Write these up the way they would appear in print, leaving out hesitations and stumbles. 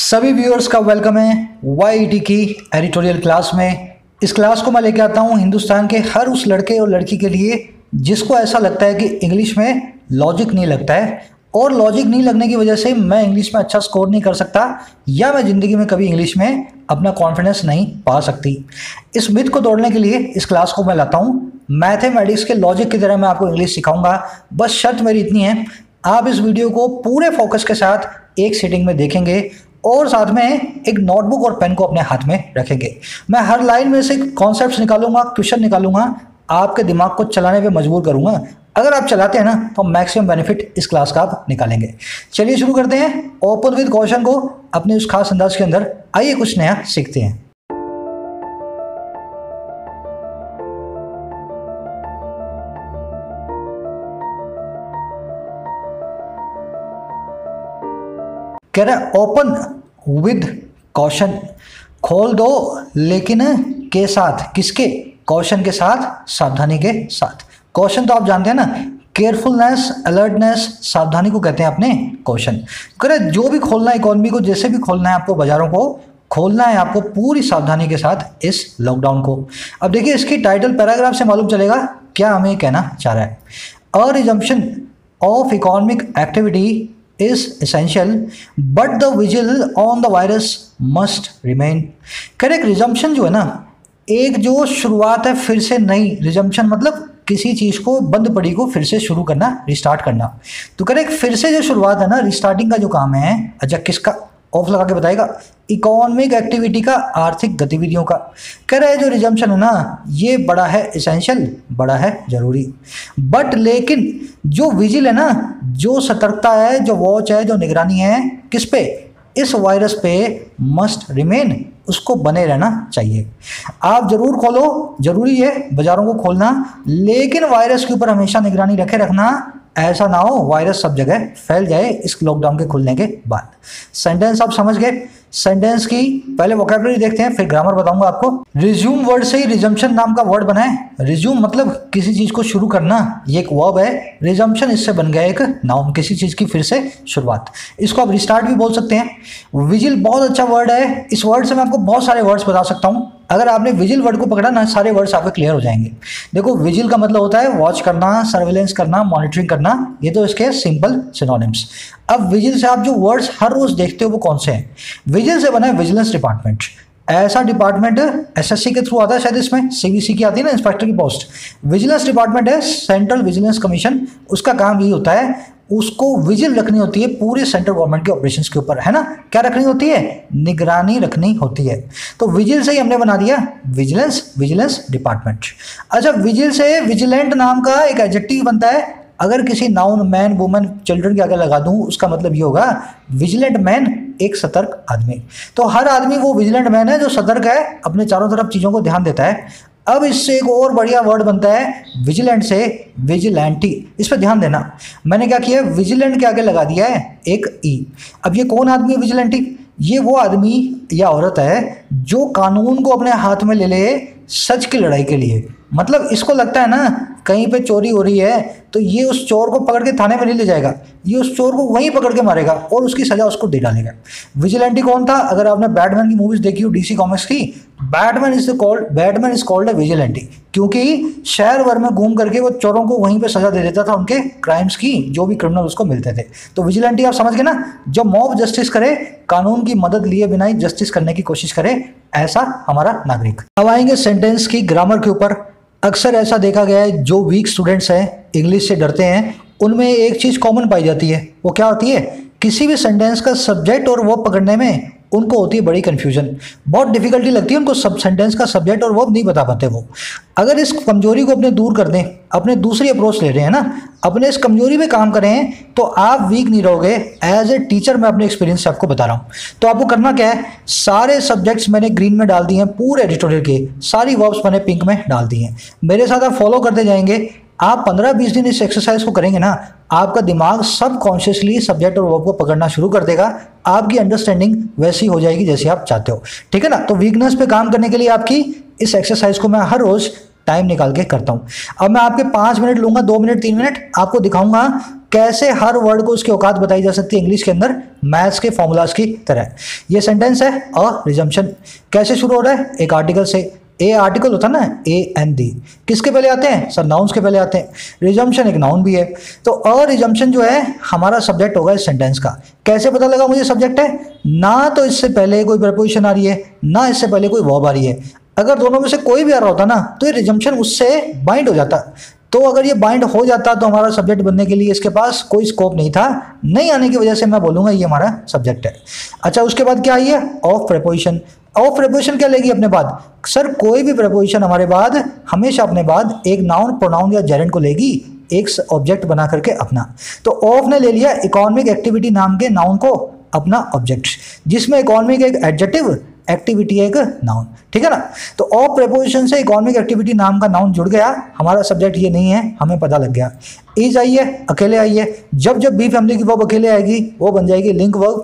सभी व्यूअर्स का वेलकम है YET की एडिटोरियल क्लास में। इस क्लास को मैं लेके आता हूँ हिंदुस्तान के हर उस लड़के और लड़की के लिए जिसको ऐसा लगता है कि इंग्लिश में लॉजिक नहीं लगता है और लॉजिक नहीं लगने की वजह से मैं इंग्लिश में अच्छा स्कोर नहीं कर सकता या मैं ज़िंदगी में कभी इंग्लिश में अपना कॉन्फिडेंस नहीं पा सकती। इस मिथ को तोड़ने के लिए इस क्लास को मैं लाता हूँ। मैथमेटिक्स के लॉजिक की तरह मैं आपको इंग्लिश सिखाऊंगा। बस शर्त मेरी इतनी है, आप इस वीडियो को पूरे फोकस के साथ एक सीटिंग में देखेंगे और साथ में एक नोटबुक और पेन को अपने हाथ में रखेंगे। मैं हर लाइन में से कॉन्सेप्ट्स निकालूंगा, क्वेश्चन निकालूंगा, आपके दिमाग को चलाने पे मजबूर करूंगा। अगर आप चलाते हैं ना तो मैक्सिमम बेनिफिट इस क्लास का आप निकालेंगे। चलिए शुरू करते हैं ओपन विद क्वेश्चन को अपने उस खास अंदाज के अंदर। आइए कुछ नया सीखते हैं। कह रहा है ओपन विद कॉशन, खोल दो लेकिन के साथ, किसके? कॉशन के साथ, सावधानी के साथ। कॉशन तो आप जानते हैं ना, केयरफुलनेस, अलर्टनेस, सावधानी को कहते हैं अपने कॉशन। कह रहे जो भी खोलना है इकोनॉमी को, जैसे भी खोलना है आपको, बाजारों को खोलना है आपको पूरी सावधानी के साथ इस लॉकडाउन को। अब देखिए इसकी टाइटल पैराग्राफ से मालूम चलेगा क्या हमें कहना चाह रहा है। A resumption of economic activity is essential but the vigil on the virus must remain। Correct, resumption जो है ना, एक जो शुरुआत है फिर से नई। रिजम्पशन मतलब किसी चीज को, बंद पड़ी को फिर से शुरू करना, रिस्टार्ट करना। तो करेक्ट, फिर से जो शुरुआत है ना, रिस्टार्टिंग का जो काम है, अच्छा किसका? ऑफ लगा के बताएगा, इकोनॉमिक एक्टिविटी का, आर्थिक गतिविधियों का। कह रहे जो रिजम्पशन है ना, ये बड़ा है इसेंशियल, बड़ा है जरूरी। बट लेकिन जो विजिल है ना, जो सतर्कता है, जो वॉच है, जो निगरानी है, किस पे? इस वायरस पे मस्ट रिमेन, उसको बने रहना चाहिए। आप जरूर खोलो, जरूरी है बाजारों को खोलना, लेकिन वायरस के ऊपर हमेशा निगरानी रखे रखना। ऐसा ना हो वायरस सब जगह फैल जाए इस लॉकडाउन के खुलने के बाद। सेंटेंस आप समझ गए। सेंटेंस की पहले वोकैबुलरी देखते हैं, फिर ग्रामर बताऊंगा आपको। रिज्यूम वर्ड से ही रिजम्पशन नाम का वर्ड बना है। रिज्यूम मतलब किसी चीज को शुरू करना, ये एक वर्ब है। रिजम्पशन इससे बन गया एक नाउन, किसी चीज की फिर से शुरुआत। इसको आप रिस्टार्ट भी बोल सकते हैं। विजिल बहुत अच्छा वर्ड है। इस वर्ड से मैं आपको बहुत सारे वर्ड्स बता सकता हूँ। अगर आपने विजिल वर्ड को पकड़ा ना, सारे वर्ड्स आपके क्लियर हो जाएंगे। देखो विजिल का मतलब होता है वॉच करना, सर्वेलेंस करना, मॉनिटरिंग करना। ये तो इसके सिंपल सिनोनिम्स। अब विजिल से आप जो वर्ड्स हर रोज देखते हो वो कौन से हैं? विजिल से बना है विजिलेंस डिपार्टमेंट। ऐसा डिपार्टमेंट SSC के थ्रू आता है शायद, इसमें CVC की आती है ना, इंस्पेक्टर की पोस्ट। विजिलेंस डिपार्टमेंट है सेंट्रल विजिलेंस कमीशन, उसका काम यही होता है, उसको विजिल रखनी होती है पूरे सेंट्रल गवर्नमेंट के ऑपरेशंस के ऊपर, है ना। क्या रखनी होती है? निगरानी रखनी होती है। तो विजिल से ही हमने बना दिया विजिलेंस डिपार्टमेंट। अच्छा, विजिल से विजिलेंट नाम का एक एडजेक्टिव बनता है। अगर किसी नाउन, मैन, वुमन, चिल्ड्रन के आगे लगा दूं, उसका मतलब ये होगा विजिलेंट मैन, एक सतर्क आदमी। तो हर आदमी वो विजिलेंट मैन है जो सतर्क है, अपने चारों तरफ चीजों को ध्यान देता है। अब इससे एक और बढ़िया वर्ड बनता है विजिलेंट से विजिलेंटी। इस पर ध्यान देना, मैंने क्या किया, विजिलेंट के आगे लगा दिया है एक ई। अब ये कौन आदमी है विजिलेंटी? ये वो आदमी या औरत है जो कानून को अपने हाथ में ले ले सच की लड़ाई के लिए। मतलब इसको लगता है ना कहीं पे चोरी हो रही है तो ये उस चोर को पकड़ के थाने में नहीं ले जाएगा, ये उस चोर को वहीं पकड़ के मारेगा और उसकी सजा उसको दे डालेगा। विजिलेंटी कौन था? अगर आपने बैटमैन की मूवीज देखी हो, DC कॉमिक्स की, Batman is called a vigilante, क्योंकि शहर भर में घूम करके वो चोरों को वहीं पे सजा दे देता था, उनके क्राइम्स की, जो भी क्रिमिनल उसको मिलते थे। तो विजिलेंटी आप समझ गए ना, जो मॉब जस्टिस करे, कानून की मदद लिए बिना ही जस्टिस करने की कोशिश करे, ऐसा हमारा नागरिक। अब आएंगे सेंटेंस की ग्रामर के ऊपर। अक्सर ऐसा देखा गया है, जो वीक स्टूडेंट्स हैं, इंग्लिश से डरते हैं, उनमें एक चीज कॉमन पाई जाती है। वो क्या होती है? किसी भी सेंटेंस का सब्जेक्ट और वर्ब पकड़ने में उनको होती है बड़ी कंफ्यूजन, बहुत डिफिकल्टी लगती है उनको। सब सेंटेंस का सब्जेक्ट और वर्ब नहीं बता पाते वो। अगर इस कमजोरी को अपने दूर कर दें, अपने दूसरी अप्रोच ले रहे हैं ना, अपने इस कमजोरी पे काम करें, तो आप वीक नहीं रहोगे। एज ए टीचर मैं अपने एक्सपीरियंस से आपको बता रहा हूँ। तो आपको करना क्या है, सारे सब्जेक्ट्स मैंने ग्रीन में डाल दिए हैं, पूरे एडिटोरियल के सारी वर्ब्स मैंने पिंक में डाल दी हैं। मेरे साथ आप फॉलो करते जाएंगे। आप 15-20 दिन इस एक्सरसाइज को करेंगे ना, आपका दिमाग सब कॉन्शियसली सब्जेक्ट और वर्ब को पकड़ना शुरू कर देगा। आपकी अंडरस्टैंडिंग वैसी हो जाएगी जैसी आप चाहते हो, ठीक है ना। तो वीकनेस पे काम करने के लिए आपकी इस एक्सरसाइज को मैं हर रोज टाइम निकाल के करता हूं। अब मैं आपके 5 मिनट लूंगा, 2 मिनट 3 मिनट आपको दिखाऊंगा कैसे हर वर्ड को उसकी औकात बताई जा सकती है इंग्लिश के अंदर मैथ्स के फॉर्मूलाज की तरह। ये सेंटेंस है अ रिजम्पशन, कैसे शुरू हो रहा है, एक आर्टिकल से। ए आर्टिकल होता है ना, ए एन दी, किसके पहले आते हैं सर, नाउन्स के पहले आते हैं। रिजम्पशन एक नाउन भी है, तो अ रिजम्पशन जो है हमारा सब्जेक्ट होगा इस सेंटेंस का। कैसे पता लगा मुझे सब्जेक्ट है, ना तो इससे पहले कोई प्रपोजिशन आ रही है, ना इससे पहले कोई वर्ब आ रही है। अगर दोनों में से कोई भी आ रहा होता ना तो ये रिजम्पशन उससे बाइंड हो जाता। तो अगर ये बाइंड हो जाता तो हमारा सब्जेक्ट बनने के लिए इसके पास कोई स्कोप नहीं था, नहीं आने की वजह से मैं बोलूंगा ये हमारा सब्जेक्ट है। अच्छा, उसके बाद क्या आई है, ऑफ प्रेपोजिशन। ऑफ प्रेपोजिशन क्या लेगी अपने बाद, सर कोई भी प्रेपोजिशन हमारे बाद हमेशा अपने बाद एक नाउन, प्रोनाउन या जेरेंड को लेगी, एक ऑब्जेक्ट बना करके अपना। तो ऑफ ने ले लिया इकोनॉमिक एक्टिविटी नाम के नाउन को अपना ऑब्जेक्ट, जिसमें इकोनॉमिक एक एडजेक्टिव, एक्टिविटी एक नाउन, ठीक है ना। तो ऑफ प्रेपोजिशन से इकोनॉमिक एक्टिविटी नाम का नाउन जुड़ गया, हमारा सब्जेक्ट ये नहीं है, हमें पता लग गया। इज आई है, अकेले आई है, जब जब बी फैमिली की वर्ब अकेले आएगी वो बन जाएगी लिंक वर्ब।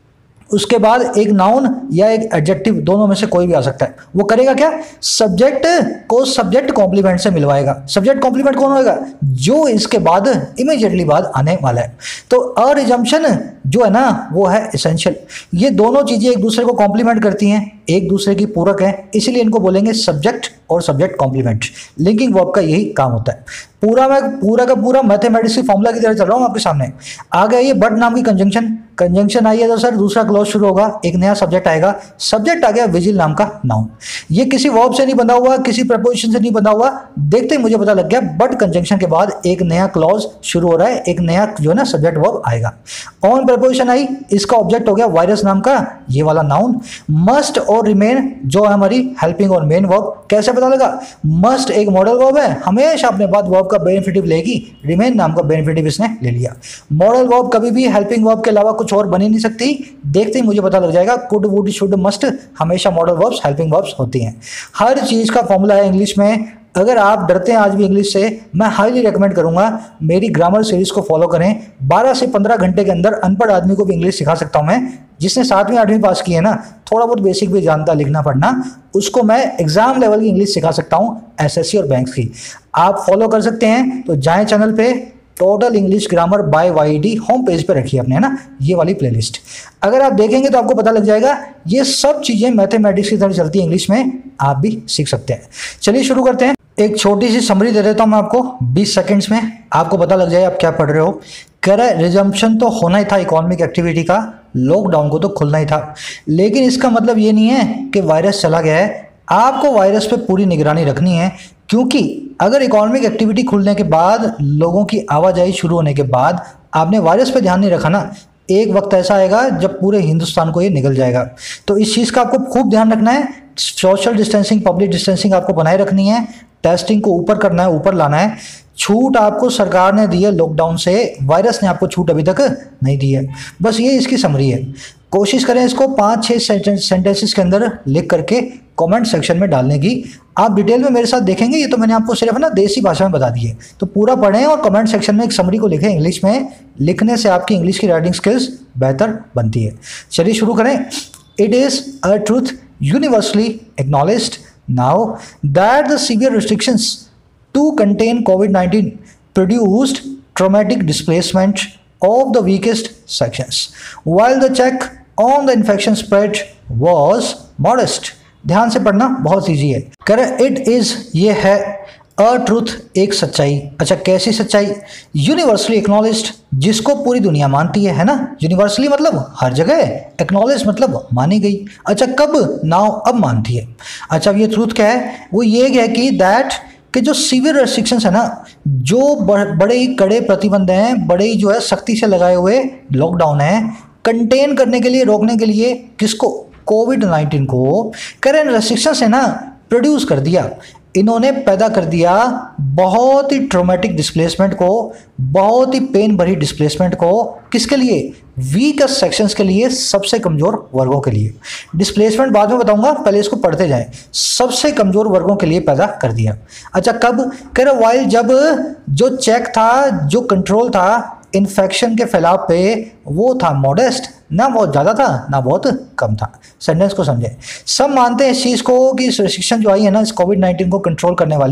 उसके बाद एक नाउन या एक एडजेक्टिव, दोनों में से कोई भी आ सकता है। वो करेगा क्या, सब्जेक्ट को सब्जेक्ट कॉम्प्लीमेंट से मिलवाएगा। सब्जेक्ट कॉम्प्लीमेंट कौन होएगा, जो इसके बाद इमीडिएटली बाद आने वाला है। तो अ रिजम्पशन जो है ना वो है एसेंशियल। ये दोनों चीजें एक दूसरे को कॉम्प्लीमेंट करती हैं, एक दूसरे की पूरक है, इसीलिए इनको बोलेंगे सब्जेक्ट और सब्जेक्ट कॉम्प्लीमेंट। लिंकिंग वर्ब का यही काम होता है। मैं पूरा का पूरा मैथमेटिक्स की फॉर्मूला की तरह चल रहा हूँ आपके सामने। आ गया ये बट नाम की कंजंक्शन, कंजंक्शन आई है तो सर दूसरा क्लॉज शुरू होगा, एक नया सब्जेक्ट आएगा। सब्जेक्ट आ गया विजिल नाम का नाउन। ये किसी वर्ब से नहीं बंधा हुआ, किसी प्रपोजिशन से नहीं बंधा हुआ, देखते ही मुझे पता लग गया बट कंजंक्शन के बाद एक नया क्लॉज शुरू हो रहा है, एक नया जो है ना सब्जेक्ट वर्ब आएगा। ऑन प्रपोजिशन आई, इसका ऑब्जेक्ट हो गया वायरस नाम का ये वाला नाउन। मस्ट और रिमेन जो है हमारी हेल्पिंग और मेन वर्ब। कैसे पता लगा, मस्ट एक मॉडल वर्ब है, हमेशा अपने बाद वर्ब का बेनिफिटिव लेगी, रिमेन नाम का बेनिफिटिव इसने ले लिया। मॉडल वर्ब कभी भी हेल्पिंग वर्ब के अलावा कुछ और बन ही नहीं सकती, देखते ही मुझे पता लग जाएगा कुड वुड शुड मस्ट हमेशा मॉडल वर्ब्स हेल्पिंग वर्ब्स होती हैं। हर चीज का फॉर्मूला है इंग्लिश में। अगर आप डरते हैं आज भी इंग्लिश से, मैं हाईली रेकमेंड करूंगा मेरी ग्रामर सीरीज को फॉलो करें। 12 से 15 घंटे के अंदर अनपढ़ आदमी को भी इंग्लिश सिखा सकता हूं मैं। जिसने 7वीं 8वीं पास की है ना, थोड़ा बहुत बेसिक भी जानता लिखना पढ़ना, उसको मैं एग्जाम लेवल की इंग्लिश सिखा सकता हूं, एसएससी और बैंक्स की। आप फॉलो कर सकते हैं तो जाएं चैनल पे, total English grammar by YD home page पे रखिए अपने, है ना, ये वाली प्लेलिस्ट। अगर आप देखेंगे तो आपको पता लग जाएगा ये सब चीजें मैथमेटिक्स की तरह चलती है इंग्लिश में, आप भी सीख सकते हैं। चलिए शुरू करते हैं। एक छोटी सी समरी दे देता हूं मैं आपको 20 सेकंड्स में, आपको पता लग जाए आप क्या पढ़ रहे हो। कह रहा है रिजम्पशन तो होना ही था इकोनॉमिक एक्टिविटी का, लॉकडाउन को तो खुलना ही था, लेकिन इसका मतलब ये नहीं है कि वायरस चला गया है। आपको वायरस पे पूरी निगरानी रखनी है, क्योंकि अगर इकोनॉमिक एक्टिविटी खुलने के बाद, लोगों की आवाजाही शुरू होने के बाद आपने वायरस पे ध्यान नहीं रखा ना, एक वक्त ऐसा आएगा जब पूरे हिंदुस्तान को ये निगल जाएगा। तो इस चीज़ का आपको खूब ध्यान रखना है। सोशल डिस्टेंसिंग, पब्लिक डिस्टेंसिंग आपको बनाए रखनी है, टेस्टिंग को ऊपर करना है, ऊपर लाना है। छूट आपको सरकार ने दी है लॉकडाउन से, वायरस ने आपको छूट अभी तक नहीं दी है। बस ये इसकी समरी है। कोशिश करें इसको 5-6 सेंटेंसेस के अंदर लिख करके कमेंट सेक्शन में डालने की। आप डिटेल में मेरे साथ देखेंगे, ये तो मैंने आपको सिर्फ ना देसी भाषा में बता दी है, तो पूरा पढ़ें और कमेंट सेक्शन में एक समरी को लिखें इंग्लिश में। लिखने से आपकी इंग्लिश की राइटिंग स्किल्स बेहतर बनती है। चलिए शुरू करें। It is a truth universally acknowledged now that the severe restrictions to contain COVID-19 produced traumatic displacement of the weakest sections, while the check on the infection spread was modest. ध्यान से पढ़ना, बहुत ईजी है। कह रहे it is, ये है, a truth एक सच्चाई। अच्छा कैसी सच्चाई, यूनिवर्सली एक्नॉलेज्ड, जिसको पूरी दुनिया मानती है ना। यूनिवर्सली मतलब हर जगह, एक्नॉलेज मतलब मानी गई। अच्छा कब, नाउ अब मानती है। अच्छा ये ट्रूथ क्या है, वो ये है कि दैट कि जो सीवियर रेस्ट्रिक्शंस है ना, जो बड़े ही कड़े प्रतिबंध हैं, बड़े ही जो है सख्ती से लगाए हुए लॉकडाउन है, कंटेन करने के लिए, रोकने के लिए, किसको, कोविड-19 को, करेंट रेस्ट्रिक्शंस है ना, प्रोड्यूस कर दिया, इन्होंने पैदा कर दिया बहुत ही ट्रॉमेटिक डिस्प्लेसमेंट को, बहुत ही पेन भरी डिस्प्लेसमेंट को। किसके लिए, वीकेस्ट सेक्शंस के लिए, सबसे कमजोर वर्गों के लिए। डिस्प्लेसमेंट बाद में बताऊंगा, पहले इसको पढ़ते जाएं। सबसे कमजोर वर्गों के लिए पैदा कर दिया। अच्छा कब, कह रहे वाइल, जब जो चेक था, जो कंट्रोल था इन्फेक्शन के फैलाव पे, वो था मॉडेस्ट, ना बहुत ज़्यादा था ना बहुत कम था। सेंटेंस को समझें। सब मानते हैं इस चीज़ को कि इस रेस्ट्रिक्शन जो आई है ना, इस कोविड-19 को कंट्रोल करने वाली,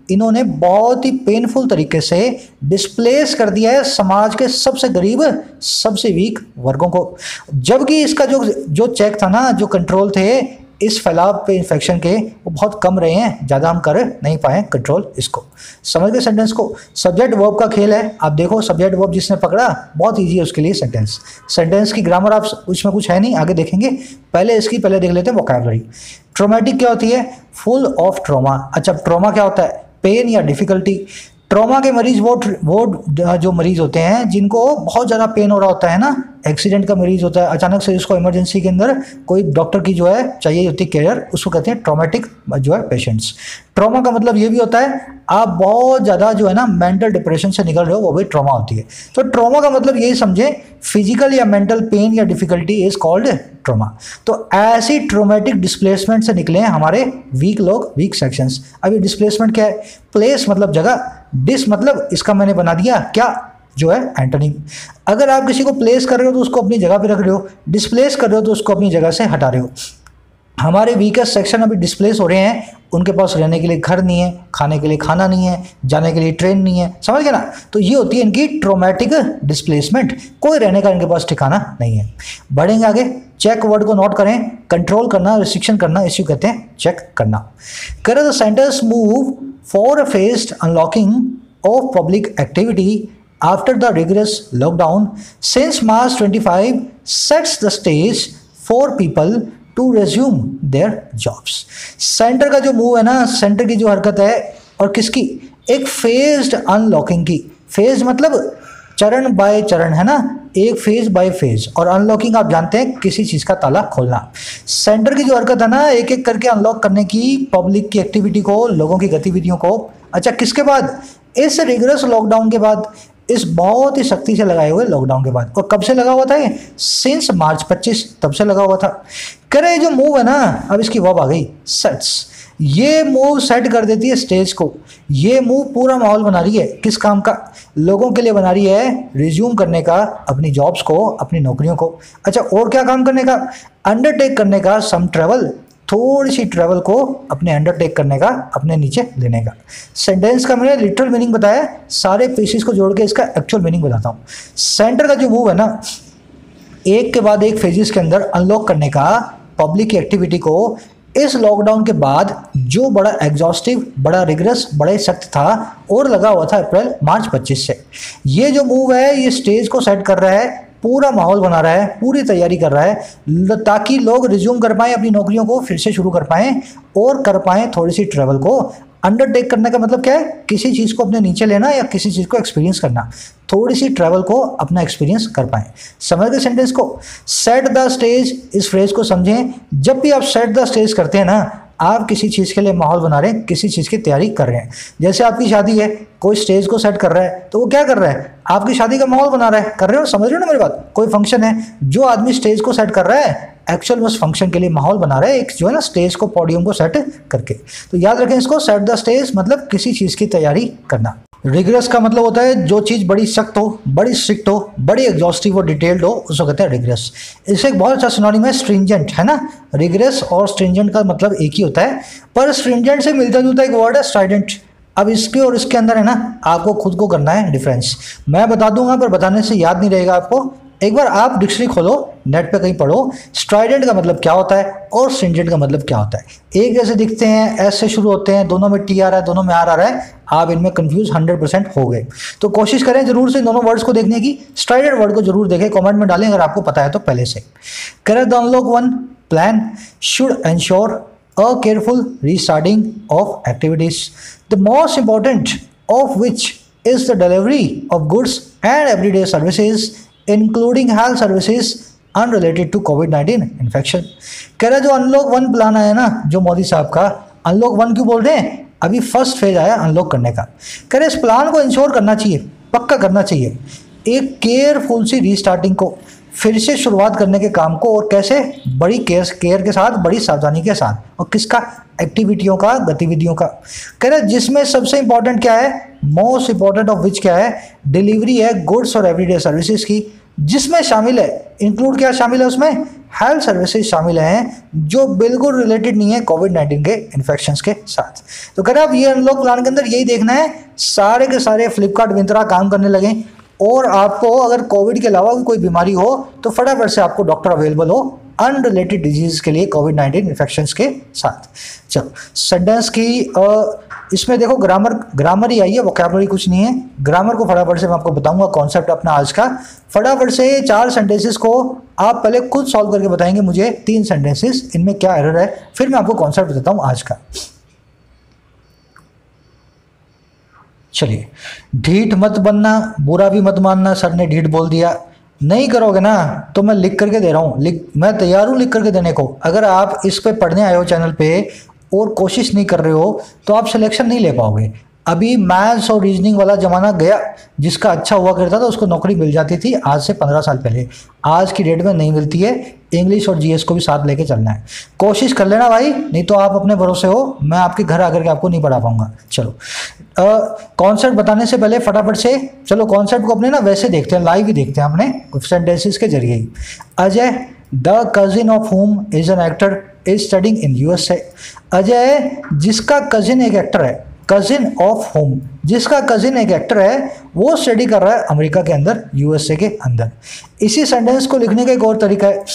इन्होंने बहुत ही पेनफुल तरीके से डिस्प्लेस कर दिया है समाज के सबसे गरीब, सबसे वीक वर्गों को। जबकि इसका जो चेक था ना, जो कंट्रोल थे इस फैलाव पे इन्फेक्शन के, वो बहुत कम रहे हैं, ज़्यादा हम कर नहीं पाए कंट्रोल इसको। समझ गए सेंटेंस को? सब्जेक्ट वर्ब का खेल है। आप देखो सब्जेक्ट वर्ब जिसने पकड़ा बहुत ईजी है उसके लिए सेंटेंस की ग्रामर आप उसमें कुछ है नहीं, आगे देखेंगे। पहले देख लेते हैं वोकैबुलरी। ट्रोमेटिक क्या होती है? Full of trauma. अच्छा, ट्रोमा क्या होता है? पेन या डिफिकल्टी। ट्रोमा के मरीज वो जो मरीज होते हैं जिनको बहुत ज़्यादा पेन हो रहा होता है ना, एक्सीडेंट का मरीज होता है, अचानक से उसको इमरजेंसी के अंदर कोई डॉक्टर की जो है चाहिए होती केयर, उसको कहते हैं ट्रॉमेटिक जो है पेशेंट्स। ट्रॉमा का मतलब ये भी होता है आप बहुत ज़्यादा जो है ना मेंटल डिप्रेशन से निकल रहे हो, वो भी ट्रॉमा होती है। तो ट्रॉमा का मतलब यही समझे, फिजिकल या मेंटल पेन या डिफिकल्टी इज कॉल्ड ट्रॉमा। तो ऐसी ट्रोमेटिक डिस्प्लेसमेंट से निकले हैं हमारे वीक लोग, वीक सेक्शंस। अब ये डिस्प्लेसमेंट क्या है? प्लेस मतलब जगह, डिस मतलब इसका मैंने बना दिया क्या जो है एंटोनिम। अगर आप किसी को प्लेस कर रहे हो तो उसको अपनी जगह पे रख रहे हो, डिस्प्लेस कर रहे हो तो उसको अपनी जगह से हटा रहे हो। हमारे वीकेस्ट सेक्शन अभी डिस्प्लेस हो रहे हैं, उनके पास रहने के लिए घर नहीं है, खाने के लिए खाना नहीं है, जाने के लिए ट्रेन नहीं है, समझ गए ना? तो ये होती है इनकी ट्रोमेटिक डिस्प्लेसमेंट, कोई रहने का इनके पास ठिकाना नहीं है। बढ़ेंगे आगे, चेक वर्ड को नोट करें, कंट्रोल करना, रिस्ट्रिक्शन करना, इसी कहते हैं चेक करना। करे the centres move for a phased unlocking of public activity after the rigorous lockdown since March 25 sets the stage for people to resume their jobs। Centre का जो मूव है ना, सेंटर की जो हरकत है, और किसकी? एक फेज्ड अनलॉकिंग की। फेज मतलब चरण बाय चरण है ना, एक फेज बाय फेज, और अनलॉकिंग आप जानते हैं किसी चीज़ का ताला खोलना। सेंटर की जो हरकत है ना, एक एक करके अनलॉक करने की पब्लिक की एक्टिविटी को, लोगों की गतिविधियों को। अच्छा, किसके बाद? इस रिगरस लॉकडाउन के बाद, इस बहुत ही सख्ती से लगाए हुए लॉकडाउन के बाद। और कब से लगा हुआ था ये? सिंस मार्च 25, तब से लगा हुआ था। करे जो मूव है ना, अब इसकी वर्ब आ गई सेट्स। ये मूव सेट कर देती है स्टेज को। ये मूव पूरा माहौल बना रही है, किस काम का? लोगों के लिए बना रही है रिज्यूम करने का अपनी जॉब्स को, अपनी नौकरियों को। अच्छा, और क्या काम करने का? अंडरटेक करने का सम ट्रेवल, थोड़ी सी ट्रैवल को अपने अंडरटेक करने का, अपने नीचे लेने का। सेंटेंस का मैंने लिटरल मीनिंग बताया, सारे पीसेस को जोड़ के इसका एक्चुअल मीनिंग बताता हूँ। सेंटर का जो मूव है ना, एक के बाद एक फेजेस के अंदर अनलॉक करने का पब्लिक की एक्टिविटी को, इस लॉकडाउन के बाद जो बड़ा एग्जॉस्टिव, बड़ा रिगरस, बड़ा ही सख्त था और लगा हुआ था अप्रैल मार्च 25 से। ये जो मूव है ये स्टेज को सेट कर रहा है, पूरा माहौल बना रहा है, पूरी तैयारी कर रहा है ताकि लोग रिज्यूम कर पाएँ अपनी नौकरियों को, फिर से शुरू कर पाएँ और कर पाएँ थोड़ी सी ट्रैवल को। अंडरटेक करने का मतलब क्या है? किसी चीज़ को अपने नीचे लेना या किसी चीज़ को एक्सपीरियंस करना, थोड़ी सी ट्रैवल को अपना एक्सपीरियंस कर पाएँ। समझ गए सेंटेंस को? सेट द स्टेज, इस फ्रेज को समझें। जब भी आप सेट द स्टेज करते हैं ना, आप किसी चीज़ के लिए माहौल बना रहे हैं, किसी चीज़ की तैयारी कर रहे हैं। जैसे आपकी शादी है, कोई स्टेज को सेट कर रहा है, तो वो क्या कर रहा है? आपकी शादी का माहौल बना रहा है। कर रहे हो? समझ रहे हो ना मेरी बात? कोई फंक्शन है, जो आदमी स्टेज को सेट कर रहा है, एक्चुअल उस फंक्शन के लिए माहौल बना रहा है, एक जो है ना स्टेज को, पोडियम को सेट करके। तो याद रखें इसको, सेट द स्टेज मतलब किसी चीज़ की तैयारी करना। रिगरस का मतलब होता है जो चीज़ बड़ी सख्त हो, बड़ी स्ट्रिक्ट हो, बड़ी एग्जॉस्टिव और डिटेल्ड हो, उसको कहते हैं रिगरस। इससे एक बहुत अच्छा सिनोनिम है स्ट्रिंजेंट, है ना? रिगरस और स्ट्रिंजेंट का मतलब एक ही होता है, पर स्ट्रिंजेंट से मिलता जुलता एक वर्ड है स्ट्राइडेंट। अब इसके और इसके अंदर है ना, आपको खुद को करना है डिफरेंस। मैं बता दूंगा पर बताने से याद नहीं रहेगा आपको। एक बार आप डिक्शनरी खोलो, नेट पे कहीं पढ़ो, स्ट्राइडेंट का मतलब क्या होता है और स्ट्रिंजेंट का मतलब क्या होता है। एक जैसे दिखते हैं, एस से शुरू होते हैं, दोनों में टी आ रहा है, दोनों में आर आ रहा है, आप इनमें कंफ्यूज 100% हो गए। तो कोशिश करें जरूर से दोनों वर्ड्स को देखने की। स्ट्राइडेंट वर्ड को जरूर देखें, कमेंट में डालें अगर आपको पता है तो पहले से। Correct the unlock one plan should ensure a careful restarting of activities, the most important of which is the delivery of goods and everyday services including health services unrelated to कोविड-19 इन्फेक्शन। कह रहा जो unlock one plan आया ना, जो मोदी साहब का, unlock one क्यों बोल रहे हैं? अभी फर्स्ट फेज आया अनलॉक करने का। कह रहे इस प्लान को इंश्योर करना चाहिए, पक्का करना चाहिए, एक केयरफुल सी रीस्टार्टिंग को, फिर से शुरुआत करने के काम को। और कैसे? बड़ी केयर के साथ, बड़ी सावधानी के साथ। और किसका? एक्टिविटियों का, गतिविधियों का। कह रहे जिसमें सबसे इंपॉर्टेंट क्या है? मोस्ट इंपॉर्टेंट ऑफ विच क्या है? डिलीवरी है गुड्स और एवरीडे सर्विसेज की, जिसमें शामिल है, इंक्लूड क्या शामिल है उसमें? हेल्थ सर्विसेज शामिल हैं जो बिल्कुल रिलेटेड नहीं है कोविड-19 के इन्फेक्शंस के साथ। तो कह रहे आप ये अनलॉक प्लान के अंदर यही देखना है, सारे के सारे फ्लिपकार्ट मिंत्रा काम करने लगे और आपको अगर कोविड के अलावा भी कोई बीमारी हो तो फटाफट से आपको डॉक्टर अवेलेबल हो अनरिलेटेड डिजीज के लिए कोविड-19 इन्फेक्शंस के साथ। चलो सेंटेंस की इसमें देखो ग्रामर ही आई है, वोकैबुलरी कुछ नहीं है। ग्रामर को फटाफट से मैं आपको बताऊंगा कॉन्सेप्ट अपना आज का। फटाफट से 4 सेंटेंसेस को आप पहले खुद सॉल्व करके बताएंगे मुझे 3 सेंटेंसेस, इनमें क्या एरर है, फिर मैं आपको कॉन्सेप्ट बताता हूं आज का। चलिए, ढीठ मत बनना, बुरा भी मत मानना, सर ने ढीठ बोल दिया। नहीं करोगे ना तो मैं लिख करके दे रहा हूँ, मैं तैयार हूँ लिख करके देने को। अगर आप इस पे पढ़ने आए हो चैनल पे और कोशिश नहीं कर रहे हो तो आप सिलेक्शन नहीं ले पाओगे। अभी मैथ्स और रीजनिंग वाला ज़माना गया, जिसका अच्छा हुआ करता था उसको नौकरी मिल जाती थी आज से 15 साल पहले। आज की डेट में नहीं मिलती है। इंग्लिश और जीएस को भी साथ लेके चलना है। कोशिश कर लेना भाई, नहीं तो आप अपने भरोसे हो, मैं आपके घर आकर के आपको नहीं पढ़ा पाऊंगा। चलो कॉन्सेप्ट बताने से पहले फटाफट से चलो कॉन्सेप्ट को अपने ना वैसे देखते हैं, लाइव ही देखते हैं अपने सेंटेंसेस के जरिए ही। Ajay the cousin of whom is an actor is studying in USA. Ajay जिसका कजिन एक एक्टर है, कजिन ऑफ होम, जिसका कजिन एक एक्टर है वो स्टडी कर रहा है अमेरिका के अंदर, यूएसए के अंदर। इसी सेंटेंस को लिखने का एक और तरीका है,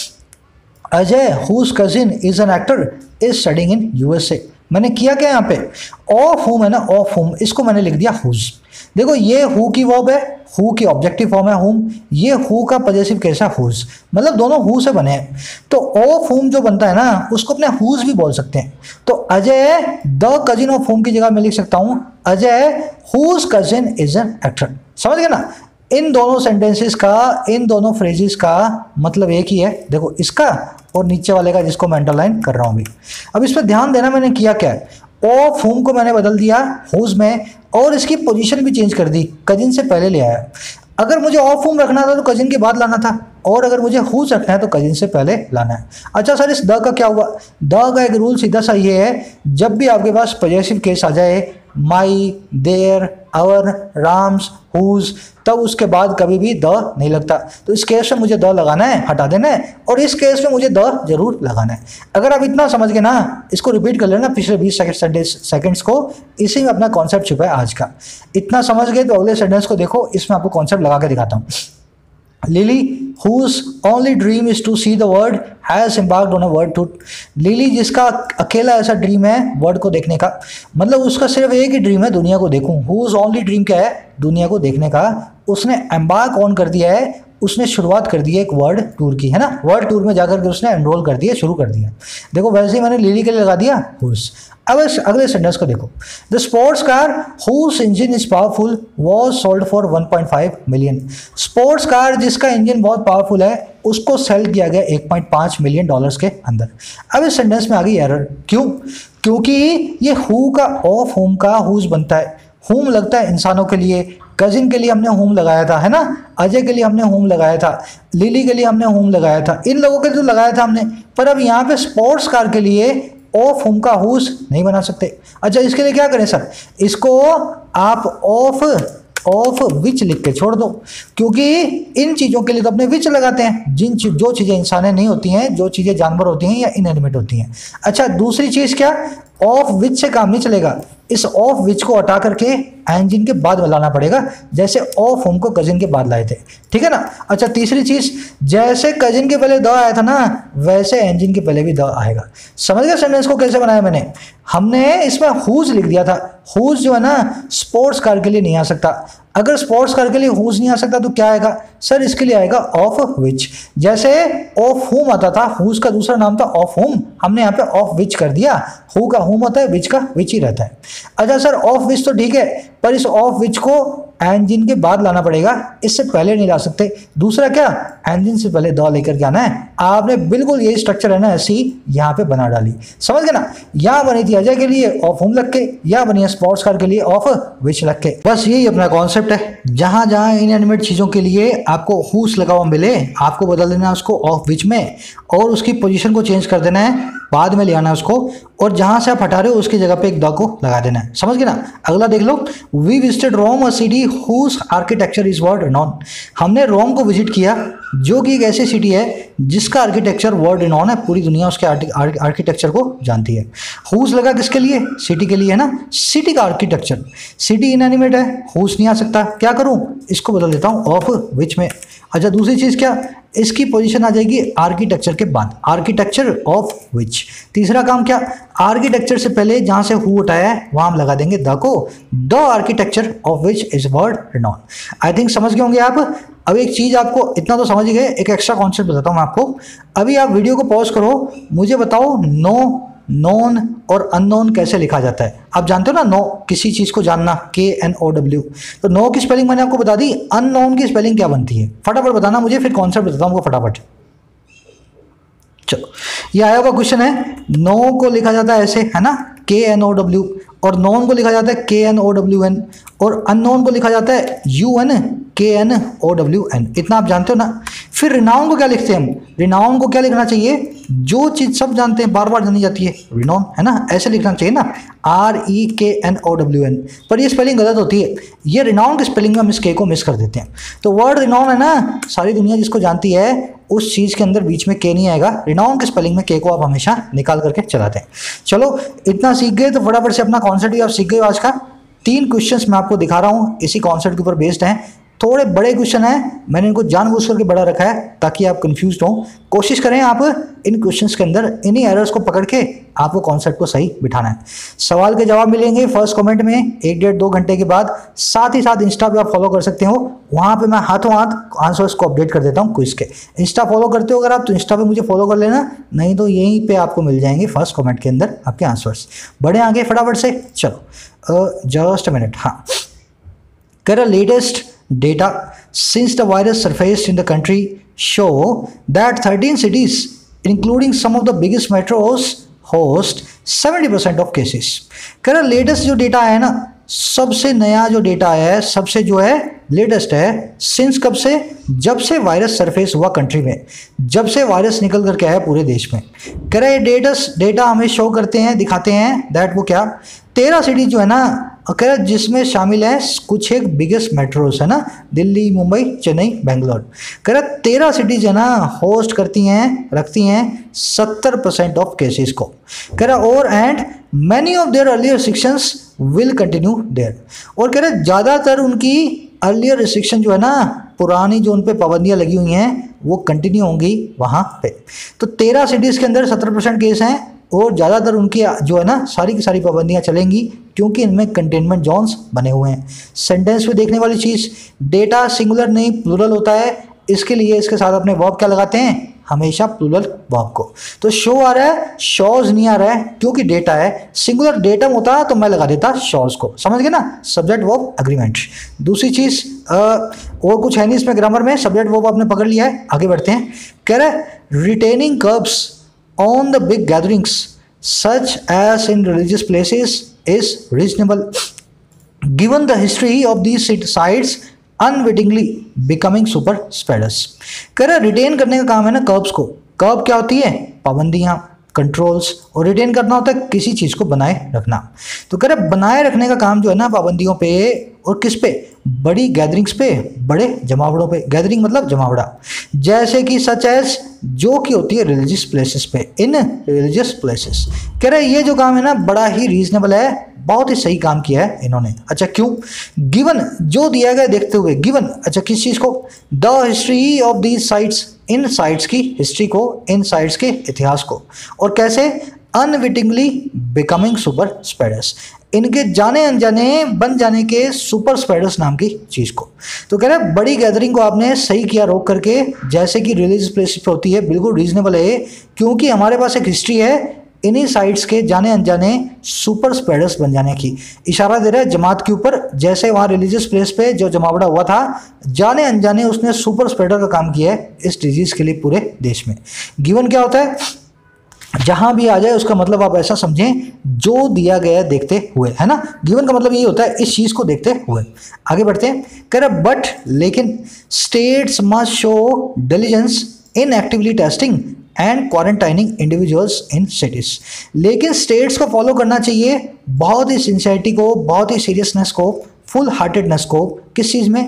Ajay whose cousin is an actor is studying in USA. मैंने किया क्या यहाँ पे, ऑफ होम है ना, ऑफ होम, इसको मैंने लिख दिया हुज। देखो ये हु की वर्ब है, हु की ऑब्जेक्टिव फॉर्म है होम, ये हु का पॉजेसिव केस है हुज, मतलब दोनों हु से बने हैं। तो ऑफ होम जो बनता है ना उसको अपने हुज भी बोल सकते हैं। तो Ajay the cousin of whom की जगह मैं लिख सकता हूँ Ajay whose cousin is an actor. समझ गए ना। इन दोनों सेंटेंसेस का, इन दोनों फ्रेजेस का मतलब एक ही है। देखो इसका और नीचे वाले का जिसको मैं अंडरलाइन कर रहा हूँ अभी। अब इस पर ध्यान देना, मैंने किया क्या है, ऑफ होम को मैंने बदल दिया हुज में और इसकी पोजीशन भी चेंज कर दी, कजिन से पहले ले आया। अगर मुझे ऑफ होम रखना था तो कजिन के बाद लाना था, और अगर मुझे हुज रखना है तो कजिन से पहले लाना है। अच्छा सर इस द का क्या हुआ, द का एक रूल सीधा सा ये है, जब भी आपके पास पॉजेसिव केस आ जाए, my, their, our, Ram's, whose, तब उसके बाद कभी भी द नहीं लगता। तो इस केस में मुझे द लगाना है, हटा देना है, और इस केस में मुझे द जरूर लगाना है। अगर आप इतना समझ गए ना, इसको रिपीट कर लेना पिछले 20 सेकंड्स को, इसी में अपना कॉन्सेप्ट छुपा है आज का। इतना समझ गए तो अगले सेंटेंस को देखो, इसमें आपको कॉन्सेप्ट लगा के दिखाता हूँ। Lily whose only dream is to see the world has embarked on a world tour। Lily जिसका अकेला ऐसा ड्रीम है वर्ल्ड को देखने का, मतलब उसका सिर्फ एक ही ड्रीम है दुनिया को देखूं। whose only ड्रीम क्या है, दुनिया को देखने का। उसने एम्बार्क ऑन कर दिया है, उसने शुरुआत कर दी है एक वर्ल्ड टूर की, है ना। वर्ल्ड टूर में जाकर के उसने एनरोल कर दिया, शुरू कर दिया। देखो वैसे ही मैंने लिली के लिए लगा दिया whose। अब अगले सेंटेंस को देखो, the sports car whose engine is powerful was sold for 1.5 million. Sports car जिसका इंजन बहुत पावरफुल है उसको सेल किया गया 1.5 मिलियन डॉलर्स के अंदर। अब इस सेंटेंस में आ गई एरर, क्यों, क्योंकि ये हु का ऑफ होम का हुज बनता है। होम लगता है इंसानों के लिए, कजिन के लिए हमने होम लगाया था, है ना, अजय के लिए हमने होम लगाया था, लिली के लिए हमने होम लगाया था, इन लोगों के लिए तो लगाया था हमने। पर अब यहाँ पे स्पोर्ट्स कार के लिए ऑफ होम का हुज नहीं बना सकते। अच्छा इसके लिए क्या करें सर, इसको आप ऑफ विच लिख के छोड़ दो, क्योंकि इन चीज़ों के लिए तो अपने विच लगाते हैं, जो चीज़ें इंसानें नहीं होती हैं, जो चीज़ें जानवर होती हैं या इनएनिमेट होती हैं। अच्छा दूसरी चीज़ क्या, ऑफ विच से काम नहीं चलेगा, इस ऑफ विच को हटा करके एंजिन के बाद में लाना पड़ेगा, जैसे ऑफ होम को कजिन के बाद लाए थे, ठीक है ना। अच्छा तीसरी चीज, जैसे कजिन के पहले द आया था ना, वैसे एंजिन के पहले भी द आएगा। समझ गए सेंटेंस को कैसे बनाया मैंने, हमने इसमें हुज लिख दिया था। हुज जो है ना स्पोर्ट्स कार के लिए नहीं आ सकता। अगर स्पोर्ट्स कार के लिए हुज नहीं आ सकता तो क्या आएगा सर, इसके लिए आएगा ऑफ विच। जैसे ऑफ होम आता था, हुज का दूसरा नाम था ऑफ होम, हमने यहाँ पे ऑफ विच कर दिया। हु का होम होता है, विच का विच ही रहता है। अच्छा सर ऑफ विच तो ठीक है, पर इस ऑफ विच को एंजिन के बाद लाना पड़ेगा, इससे पहले नहीं ला सकते। दूसरा क्या, एंजिन से पहले द लेकर के आना है। आपने बिल्कुल यही स्ट्रक्चर है ना ऐसी यहाँ पे बना डाली, समझ गए ना। यहाँ बनी थी अजय के लिए ऑफ होम लग के, यहाँ बनी है स्पोर्ट्स कार के लिए ऑफ विच लग के। बस यही अपना कॉन्सेप्ट है। जहाँ जहाँ इनएनिमेट चीज़ों के लिए आपको हुस लगा हुआ मिले, आपको बदल देना है उसको ऑफ विच में, और उसकी पोजीशन को चेंज कर देना है, बाद में ले आना है उसको, और जहाँ से आप हटा रहे हो उसकी जगह पे एक द को लगा देना है। समझ गए ना। अगला देख लो, we visited Rome a city whose architecture is world renown. हमने रोम को विजिट किया जो कि एक ऐसी सिटी है जिसका आर्किटेक्चर वर्ल्ड रिनॉन है, पूरी दुनिया उसके आर्किटेक्चर को जानती है। हुज लगा किसके लिए? सिटी के लिए है ना, सिटी का आर्किटेक्चर। सिटी इनएनिमेट है, हुज नहीं आ सकता, क्या करूं, इसको बदल देता हूं ऑफ विच में। अच्छा दूसरी चीज़ क्या, इसकी पोजीशन आ जाएगी आर्किटेक्चर के बाद, आर्किटेक्चर ऑफ विच। तीसरा काम क्या, आर्किटेक्चर से पहले जहां से हु उठाया है वहां हम लगा देंगे द को, the architecture of which is world renown. I think समझ गए होंगे आप। अब एक चीज़ आपको, इतना तो समझ गए, एक एक्स्ट्रा कॉन्सेप्ट बताता हूँ मैं आपको। अभी आप वीडियो को पॉज करो, मुझे बताओ नो, नोन और अननोन कैसे लिखा जाता है। आप जानते हो ना, नो किसी चीज़ को जानना, KNOW। तो नो की स्पेलिंग मैंने आपको बता दी, अननोन की स्पेलिंग क्या बनती है फटाफट बताना मुझे, फिर कॉन्सेप्ट बताता हूँ आपको फटाफट। चलो ये आया हुआ क्वेश्चन है, नो को लिखा जाता है ऐसे है ना, KNOW, और नोन को लिखा जाता है KNOWN, और अननोन को लिखा जाता है UNKNOWN। इतना आप जानते हो ना। फिर रिनाउन को क्या लिखते हैं हम, रिनाउन को क्या लिखना चाहिए, जो चीज़ सब जानते हैं बार बार जानी जाती है, रिनाउन है ना, ऐसे लिखना चाहिए ना, REKNOWN। पर ये स्पेलिंग गलत होती है, ये रिनाउन की स्पेलिंग में हम इस के को मिस कर देते हैं। तो वर्ड रिनाउन है ना, सारी दुनिया जिसको जानती है, उस चीज़ के अंदर बीच में के नहीं आएगा, रिनाउन की स्पेलिंग में के को आप हमेशा निकाल करके चलाते हैं। चलो इतना सीख गए तो फटाफट से अपना कॉन्सेप्ट भी आप सीख गए आज का। 3 क्वेश्चंस मैं आपको दिखा रहा हूँ, इसी कॉन्सेप्ट के ऊपर बेस्ड हैं। थोड़े बड़े क्वेश्चन हैं, मैंने इनको जानबूझ करके बड़ा रखा है ताकि आप कंफ्यूज हो। कोशिश करें आप इन क्वेश्चंस के अंदर इन्हीं एरर्स को पकड़ के आपको कॉन्सेप्ट को सही बिठाना है। सवाल के जवाब मिलेंगे फर्स्ट कमेंट में 1-1.5-2 घंटे के बाद। साथ ही साथ इंस्टा पे आप फॉलो कर सकते हो, वहाँ पे मैं हाथों हाथ आंसर्स को अपडेट कर देता हूँ क्विज के। इंस्टा फॉलो करते हो अगर आप, तो इंस्टा पे मुझे फॉलो कर लेना, नहीं तो यहीं पे आपको मिल जाएंगे फर्स्ट कमेंट के अंदर आपके आंसर्स। बढ़े आगे फटाफट से, चलो जस्ट अ मिनट। हाँ, कर latest data since the virus surfaced in the country show that 13 cities including some of the biggest metros host 70% of cases। कह रहा लेटेस्ट जो डेटा है ना, सबसे नया जो डेटा है, सबसे जो है लेटेस्ट है, सिंस कब से, जब से वायरस सरफेस हुआ कंट्री में, जब से वायरस निकल करके आया पूरे देश में। कह रहा ये डेटा हमें शो करते हैं, दिखाते हैं दैट वो क्या, 13 सिटी जो है ना, कह रहा जिसमें शामिल है कुछ एक बिगेस्ट मेट्रोस है ना, दिल्ली, मुंबई, चेन्नई, बेंगलोर। कह रहा 13 सिटीज है ना होस्ट करती हैं, रखती हैं 70% ऑफ केसेस को। कह रहा और and many of their earlier restrictions will continue there. और कह रहे ज़्यादातर उनकी अर्लियर रिस्ट्रिक्शन जो है ना, पुरानी जो उन पर पाबंदियाँ लगी हुई हैं वो कंटिन्यू होंगी वहाँ पे। तो 13 सिटीज़ के अंदर 70% केस हैं, और ज़्यादातर उनकी जो है ना सारी की सारी पाबंदियाँ चलेंगी, क्योंकि इनमें कंटेनमेंट जोन्स बने हुए हैं। सेंटेंस में देखने वाली चीज़, डेटा सिंगुलर नहीं प्लूरल होता है, इसके लिए इसके साथ अपने वर्ब क्या लगाते हैं, हमेशा प्लूरल वर्ब को। तो शो आ रहा है, शोज नहीं आ रहा है, क्योंकि डेटा है। सिंगुलर डेटम होता तो मैं लगा देता शोज को, समझ गए ना, सब्जेक्ट वर्ब एग्रीमेंट। दूसरी चीज़ और कुछ है नहीं इसमें ग्रामर में, सब्जेक्ट वर्ब आपने पकड़ लिया है, आगे बढ़ते हैं। कह रहा है retaining curbs on the big gatherings such as in religious places is reasonable given the history of these sites unwittingly becoming super spreaders। कह रहा रिटेन करने का काम है ना कर्ब्स को। कर्ब क्या होती है, पाबंदियां, कंट्रोल्स, और रिटेन करना होता है किसी चीज़ को बनाए रखना। तो कह रहे बनाए रखने का काम जो है ना पाबंदियों पे और किस पे, बड़ी गैदरिंग्स पे, बड़े जमावड़ों पे। गैदरिंग मतलब जमावड़ा, जैसे कि सच एज जो कि होती है रिलीजियस प्लेसेस पे, इन रिलीजियस प्लेसेस। कह रहे ये जो काम है ना बड़ा ही रीजनेबल है, बहुत ही सही काम किया है इन्होंने। अच्छा क्यों, गिवन जो दिया गया देखते हुए, गिवन अच्छा किस चीज़ को, the history of these sites, इन साइट्स की हिस्ट्री को, इन साइट्स के इतिहास को, और कैसे अनविटिंगली बिकमिंग सुपर स्प्रेडर्स, इनके जाने अनजाने बन जाने के सुपर स्प्रेडर्स नाम की चीज़ को। तो कह रहे बड़ी गैदरिंग को आपने सही किया रोक करके, जैसे कि रिलीजियस प्लेस पे होती है, बिल्कुल रीजनेबल है, क्योंकि हमारे पास एक हिस्ट्री है इन्हीं साइट्स के जाने अनजाने सुपर स्प्रेडर्स बन जाने की। इशारा दे रहा है जमात के ऊपर, जैसे वहाँ रिलीजियस प्लेस पे जो जमावड़ा हुआ था, जाने अनजाने उसने सुपर स्प्रेडर का काम किया है इस डिजीज़ के लिए पूरे देश में। गिवन क्या होता है, जहां भी आ जाए उसका मतलब आप ऐसा समझें जो दिया गया देखते हुए, है ना। गिवन का मतलब यही होता है इस चीज को देखते हुए। आगे बढ़ते हैं, कह रहा बट लेकिन states must show diligence in actively testing and quarantining individuals in cities. लेकिन स्टेट्स को फॉलो करना चाहिए बहुत ही सिंसियरिटी को, बहुत ही सीरियसनेस को, फुल हार्टेडनेस को, किस चीज़ में,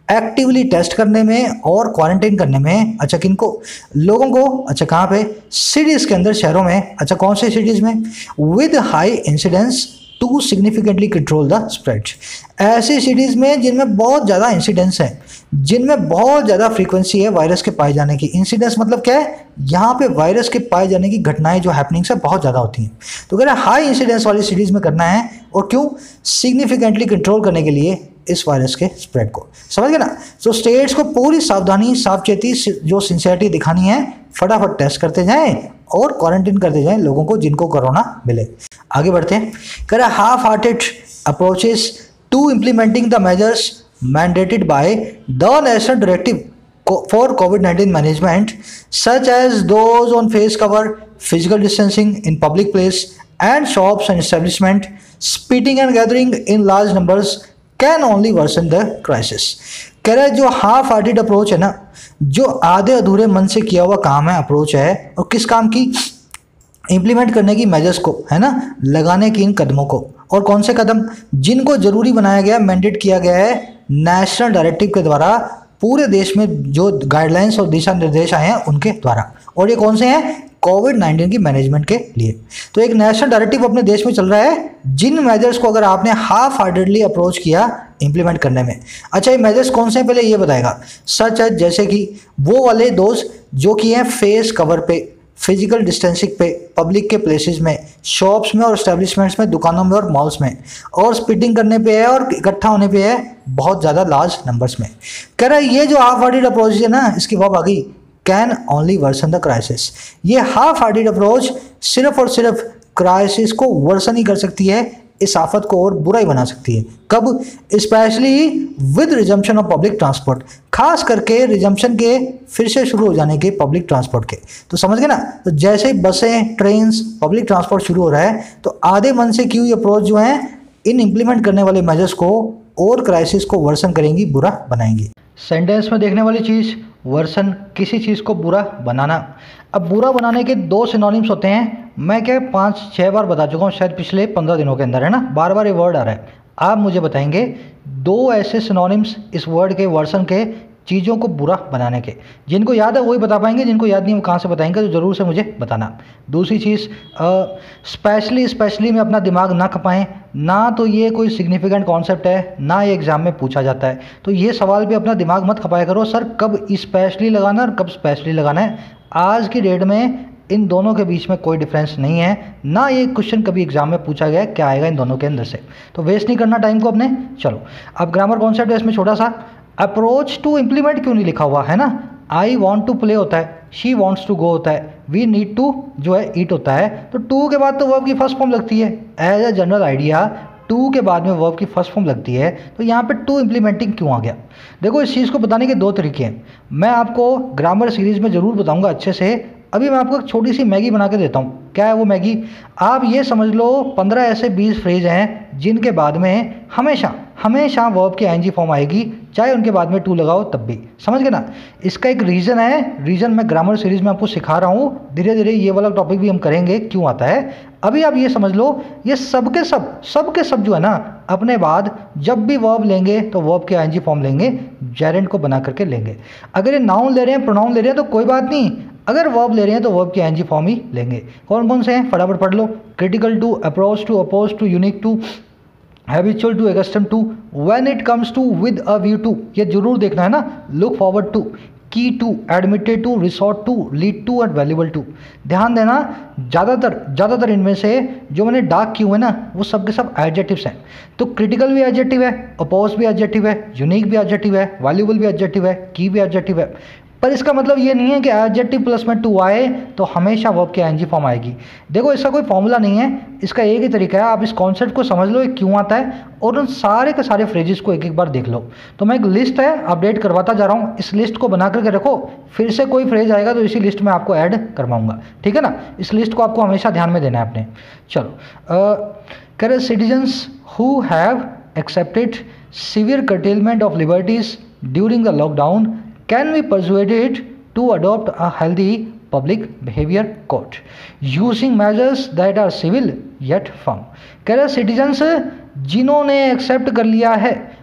एक्टिवली टेस्ट करने में और क्वारंटाइन करने में। अच्छा किनको? लोगों को। अच्छा कहाँ पे? सिटीज़ के अंदर, शहरों में। अच्छा कौन से सिटीज़ में? With high incidence to significantly control the spread. ऐसी सिटीज़ में जिनमें बहुत ज़्यादा इंसिडेंस है, जिनमें बहुत ज़्यादा फ्रीक्वेंसी है वायरस के पाए जाने की। इंसिडेंस मतलब क्या है? यहाँ पे वायरस के पाए जाने की घटनाएं जो हैपनिंग्स है बहुत ज़्यादा होती हैं। तो कह रहे हैं हाई इंसिडेंस वाली सिटीज़ में करना है। और क्यों? सिग्निफिकेंटली कंट्रोल करने के लिए इस वायरस के स्प्रेड को। समझ गए ना? तो स्टेट्स को पूरी सावधानी, सावचेती, जो सिंसियरिटी दिखानी है, फटाफट टेस्ट करते जाएं और क्वारंटाइन करते जाएं लोगों को जिनको कोरोना मिले। आगे बढ़ते हैं। कह रहा half hearted approaches to implementing the measures mandated by the national directive for COVID-19 management, such as those on face cover, physical distancing in public place and shops and establishment, spitting and gathering in large numbers can only worsen the crisis. कह रहा है जो half hearted approach है ना, जो आधे अधूरे मन से किया हुआ काम है, अप्रोच है, और किस काम की? इम्प्लीमेंट करने की मेजर्स को, है ना, लगाने की इन कदमों को। और कौन से कदम? जिनको जरूरी बनाया गया, मैंडेट किया गया है नेशनल डायरेक्टिव के द्वारा, पूरे देश में जो गाइडलाइंस और दिशा निर्देश आए हैं उनके द्वारा। और ये कौन से हैं? कोविड-19 की मैनेजमेंट के लिए। तो एक नेशनल डायरेक्टिव अपने देश में चल रहा है, जिन मेजर्स को अगर आपने हाफ हार्टेडली अप्रोच किया इंप्लीमेंट करने में। अच्छा ये मेजर्स कौन से हैं पहले ये बताएगा। सच है जैसे कि वो वाले दोस्त जो कि हैं फेस कवर पे, फिजिकल डिस्टेंसिंग पे, पब्लिक के प्लेसेस में, शॉप्स में और एस्टेब्लिशमेंट्स में, दुकानों में और मॉल्स में, और स्पिटिंग करने पे है और इकट्ठा होने पे है बहुत ज़्यादा लार्ज नंबर्स में। कह रहा है ये जो हाफ हार्टेड अप्रोच है ना, इसकी वर्ब आ गई, can only worsen the crisis. ये हाफ हार्टेड अप्रोच सिर्फ और सिर्फ क्राइसिस को वर्सन ही कर सकती है, इस आफत को और बुरा ही बना सकती है। कब? Especially with resumption of public transport, खास करके रिजम्पशन के फिर से शुरू हो जाने के पब्लिक ट्रांसपोर्ट के। तो समझ गए ना? तो जैसे ही बसें, ट्रेन्स, पब्लिक ट्रांसपोर्ट शुरू हो रहा है, तो आधे मन से की हुई अप्रोच जो है इन इम्प्लीमेंट करने वाले मेजर्स को और क्राइसिस को वर्सन करेंगी, बुरा बनाएंगी। सेंटेंस में देखने वाली चीज़ वर्सन, किसी चीज़ को बुरा बनाना। अब बुरा बनाने के दो सिनोनिम्स होते हैं। मैं क्या 5-6 बार बता चुका हूँ शायद पिछले 15 दिनों के अंदर, है ना, बार बार ये वर्ड आ रहा है। आप मुझे बताएंगे दो ऐसे सिनोनिम्स इस वर्ड के, वर्सन के, चीज़ों को बुरा बनाने के। जिनको याद है वही बता पाएंगे, जिनको याद नहीं वो कहाँ से बताएंगे, तो ज़रूर से मुझे बताना। दूसरी चीज़, स्पेशली में अपना दिमाग ना खपाएं। ना तो ये कोई सिग्निफिकेंट कॉन्सेप्ट है, ना ये एग्जाम में पूछा जाता है, तो ये सवाल पे अपना दिमाग मत खपाया करो सर कब स्पेशली लगाना और कब स्पेशली लगाना है। आज की डेट में इन दोनों के बीच में कोई डिफरेंस नहीं है, ना ये क्वेश्चन कभी एग्जाम में पूछा गया है क्या आएगा इन दोनों के अंदर से। तो वेस्ट नहीं करना टाइम को अपने। चलो अब ग्रामर कॉन्सेप्ट है इसमें छोटा सा। अप्रोच टू इम्प्लीमेंट क्यों नहीं लिखा हुआ है ना? आई वॉन्ट टू प्ले होता है, शी वॉन्ट्स टू गो होता है, वी नीड टू जो है ईट होता है। तो टू के बाद तो वर्ब की फर्स्ट फॉर्म लगती है। As a general idea to के बाद में वर्ब की फर्स्ट फॉर्म लगती है, तो यहाँ पे टू इम्प्लीमेंटिंग क्यों आ गया? देखो इस चीज़ को बताने के दो तरीके हैं। मैं आपको ग्रामर सीरीज़ में ज़रूर बताऊँगा अच्छे से। अभी मैं आपको एक छोटी सी मैगी बना के देता हूँ। क्या है वो मैगी? आप ये समझ लो 15 ऐसे 20 फ्रेज हैं जिनके बाद में हमेशा वर्ब की आईएनजी फॉर्म आएगी, चाहे उनके बाद में टू लगाओ तब भी। समझ गए ना? इसका एक रीज़न है, रीज़न मैं ग्रामर सीरीज़ में आपको सिखा रहा हूँ। धीरे धीरे ये वाला टॉपिक भी हम करेंगे क्यों आता है। अभी आप ये समझ लो ये सब के सब जो है ना, अपने बाद जब भी वर्ब लेंगे तो वर्ब की आईएनजी फॉर्म लेंगे, जेरेंट को बना करके लेंगे। अगर ये नाउन ले रहे हैं, प्रोनाउन ले रहे हैं तो कोई बात नहीं, अगर वर्ब ले रहे हैं तो वर्ब की आईएनजी फॉर्म ही लेंगे। कौन कौन से हैं फटाफट पढ़ लो। Critical to, approach to, oppose to, unique to, habitual to, accustomed to, when it comes to, with a view to, ये जरूर देखना है ना। Look forward to, key to, admitted to, resort to, lead to and valuable to. ध्यान देना ज़्यादातर इनमें से जो मैंने डार्क किए हुए ना वो सब के सब एडजेक्टिव्स हैं। तो क्रिटिकल भी एडजेक्टिव है, अपोज भी एडजेक्टिव है, यूनिक भी एडजेक्टिव है, वैल्यूबल भी एडजेक्टिव है, की भी एडजेक्टिव है। पर इसका मतलब ये नहीं है कि एडजेक्टिव प्लस में टू आए तो हमेशा वर्ब की आईएनजी फॉर्म आएगी। देखो इसका कोई फॉर्मूला नहीं है, इसका एक ही तरीका है। आप इस कॉन्सेप्ट को समझ लो ये क्यों आता है और उन सारे के सारे फ्रेजेस को एक एक बार देख लो। तो मैं एक लिस्ट है अपडेट करवाता जा रहा हूँ, इस लिस्ट को बना करके रखो। फिर से कोई फ्रेज आएगा तो इसी लिस्ट में आपको ऐड करवाऊंगा, ठीक है ना? इस लिस्ट को आपको हमेशा ध्यान में देना है अपने। चलो करें citizens who have accepted severe curtailment of liberties during the lockdown can be persuaded to adopt a healthy public behavior code using measures that are civil yet firm। कह रहे सिटीजन्स जिन्होंने एक्सेप्ट कर लिया है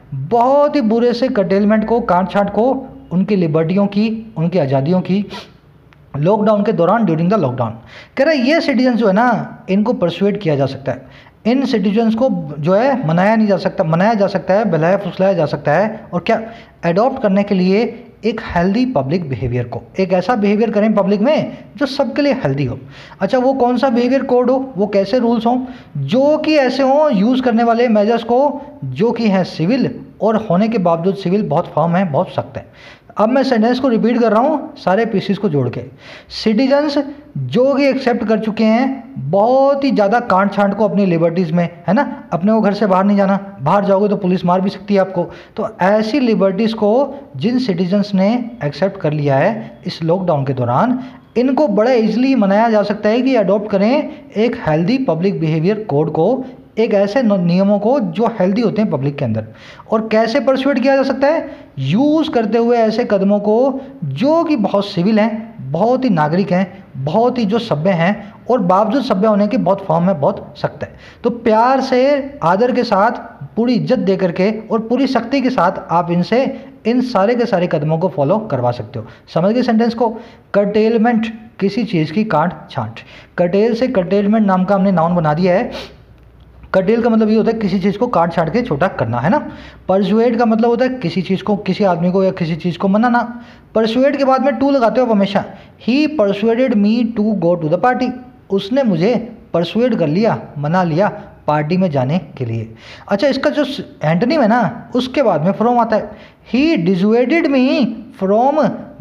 बहुत ही बुरे से कर्टेलमेंट को, काट छाट को, उनकी लिबर्टियों की, उनकी आज़ादियों की लॉकडाउन के दौरान, ड्यूरिंग द लॉकडाउन। कह रहा है ये सिटीजन जो है ना, इनको परसुएड किया जा सकता है, इन सिटीजन्स को जो है मनाया नहीं जा सकता, मनाया जा सकता है, बहलाया फुसलाया जा सकता है, और क्या एडॉप्ट करने के लिए एक हेल्दी पब्लिक बिहेवियर को, एक ऐसा बिहेवियर करें पब्लिक में जो सबके लिए हेल्दी हो। अच्छा, वो कौन सा बिहेवियर कोड हो, वो कैसे रूल्स हों, जो कि ऐसे हों यूज़ करने वाले मेजर्स को जो कि हैं सिविल, और होने के बावजूद सिविल बहुत फर्म है, बहुत सख्त है। अब मैं सेंटेंस को रिपीट कर रहा हूँ सारे पीसीस को जोड़ के। सिटीजन्स जो कि एक्सेप्ट कर चुके हैं बहुत ही ज़्यादा काट छांट को अपनी लिबर्टीज़ में, है ना, अपने को घर से बाहर नहीं जाना, बाहर जाओगे तो पुलिस मार भी सकती है आपको, तो ऐसी लिबर्टीज़ को जिन सिटीजन्स ने एक्सेप्ट कर लिया है इस लॉकडाउन के दौरान, इनको बड़ा इजीली मनाया जा सकता है कि अडॉप्ट करें एक हेल्दी पब्लिक बिहेवियर कोड को, एक ऐसे नियमों को जो हेल्दी होते हैं पब्लिक के अंदर। और कैसे परसुएड किया जा सकता है, यूज़ करते हुए ऐसे कदमों को जो कि बहुत सिविल हैं, बहुत ही नागरिक हैं, बहुत ही जो सभ्य हैं, और बावजूद सभ्य होने के बहुत फर्म है, बहुत सख्त है। तो प्यार से, आदर के साथ, पूरी इज्जत दे करके और पूरी सख्ती के साथ आप इनसे इन सारे के सारे कदमों को फॉलो करवा सकते हो। समझ गए सेंटेंस को। कर्टेलमेंट, किसी चीज़ की काट छांट, कर्टेल से कर्टेलमेंट नाम का हमने नाउन बना दिया है। कर्टेल का मतलब ये होता है किसी चीज़ को काट छाट के छोटा करना, है ना। परसुएड का मतलब होता है किसी चीज़ को, किसी आदमी को या किसी चीज़ को मनाना। परसुएड के बाद में टू लगाते हो आप हमेशा। He persuaded me to go to the party, उसने मुझे परसुएड कर लिया, मना लिया पार्टी में जाने के लिए। अच्छा, इसका जो एंटोनिम है ना, उसके बाद में फ्रॉम आता है। He dissuaded me from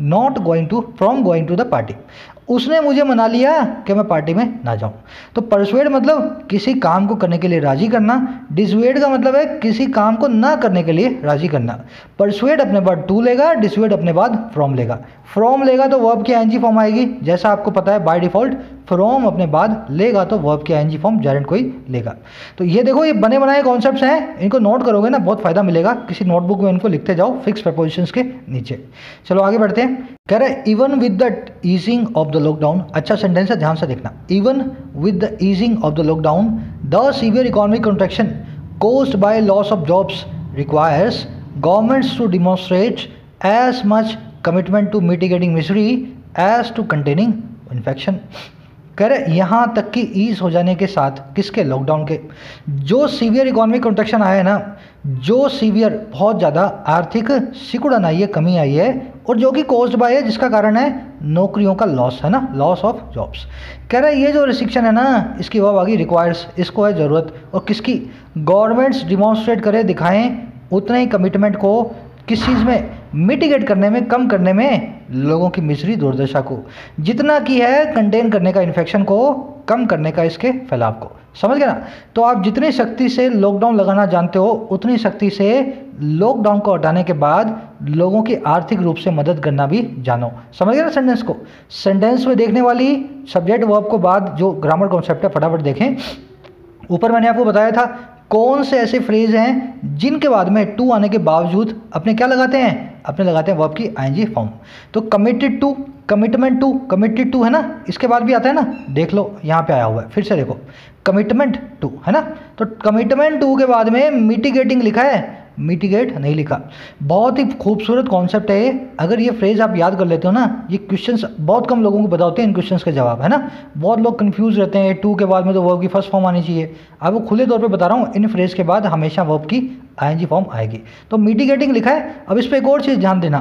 going to the party, उसने मुझे मना लिया कि मैं पार्टी में ना जाऊं। तो परसुएड मतलब किसी काम को करने के लिए राजी करना, डिसुएड का मतलब है किसी काम को ना करने के लिए राजी करना। परसुएड अपने बाद टू लेगा, डिसुएड अपने बाद फ्रॉम लेगा। फ्रॉम लेगा तो वर्ब की आईएनजी फॉर्म आएगी, जैसा आपको पता है बाय डिफॉल्ट। फ्रॉम अपने बाद लेगा तो वर्ब की आईएनजी फॉर्म जेरेंट को ही लेगा। तो ये देखो, ये बने बनाए कॉन्सेप्ट्स हैं, इनको नोट करोगे ना बहुत फायदा मिलेगा। किसी नोटबुक में इनको लिखते जाओ फिक्स प्रपोजिशंस के नीचे। चलो आगे बढ़ते हैं। कह रहे even with the easing of the lockdown, अच्छा सेंटेंस है, ध्यान से देखना। Even with the easing of the lockdown the severe economic contraction caused by loss of jobs requires governments to demonstrate as much commitment to mitigating misery as to containing infection। कह रहे यहाँ तक कि ease हो जाने के साथ, किसके, लॉकडाउन के, जो सीवियर इकोनॉमिक कंट्रैक्शन आया है ना, जो सीवियर बहुत ज़्यादा आर्थिक सिकुड़न आई है, कमी आई है, और जो कि कोज्ड बाय है, जिसका कारण है नौकरियों का लॉस, है ना, लॉस ऑफ जॉब्स। कह रहे ये जो रिस्ट्रिक्शन है ना, इसकी वर्ब आ गई रिक्वायर्स, इसको है ज़रूरत, और किसकी, गवर्नमेंट्स डिमॉन्स्ट्रेट करें, दिखाएं उतने ही कमिटमेंट को, किस चीज़ में, मिटिगेट करने में, कम करने में लोगों की मिसरी दुर्दशा को, जितना की है कंटेन करने का, इन्फेक्शन को कम करने का, इसके फैलाव को। समझ गए ना। तो आप जितनी शक्ति से लॉकडाउन लगाना जानते हो, उतनी शक्ति से लॉकडाउन को हटाने के बाद लोगों की आर्थिक रूप से मदद करना भी जानो। समझ गए ना सेंटेंस को। सेंटेंस में देखने वाली सब्जेक्ट वर्ब को बाद जो ग्रामर कॉन्सेप्ट है फटाफट देखें। ऊपर मैंने आपको बताया था कौन से ऐसे फ्रेज हैं जिनके बाद में टू आने के बावजूद अपने क्या लगाते हैं, अपने लगाते हैं वर्ब की आईएनजी फॉर्म। तो committed to, commitment to, committed to है ना, इसके बाद भी आता है ना, देख लो यहाँ पे आया हुआ है, फिर से देखो, कमिटमेंट टू है ना। तो कमिटमेंट टू के बाद में मिटिगेटिंग लिखा है, मिटिगेट नहीं लिखा। बहुत ही खूबसूरत कॉन्सेप्ट है ये। अगर ये फ्रेज आप याद कर लेते हो ना, ये क्वेश्चंस बहुत कम लोगों को पता होते हैं इन क्वेश्चंस के जवाब, है ना। बहुत लोग कंफ्यूज रहते हैं, टू के बाद में तो वर्ब की फर्स्ट फॉर्म आनी चाहिए। आपको खुले तौर पे बता रहा हूँ, इन फ्रेज के बाद हमेशा वर्ब की आईएनजी फॉर्म आएगी। तो मिटिगेटिंग लिखा है। अब इस पर एक और चीज़ ध्यान देना,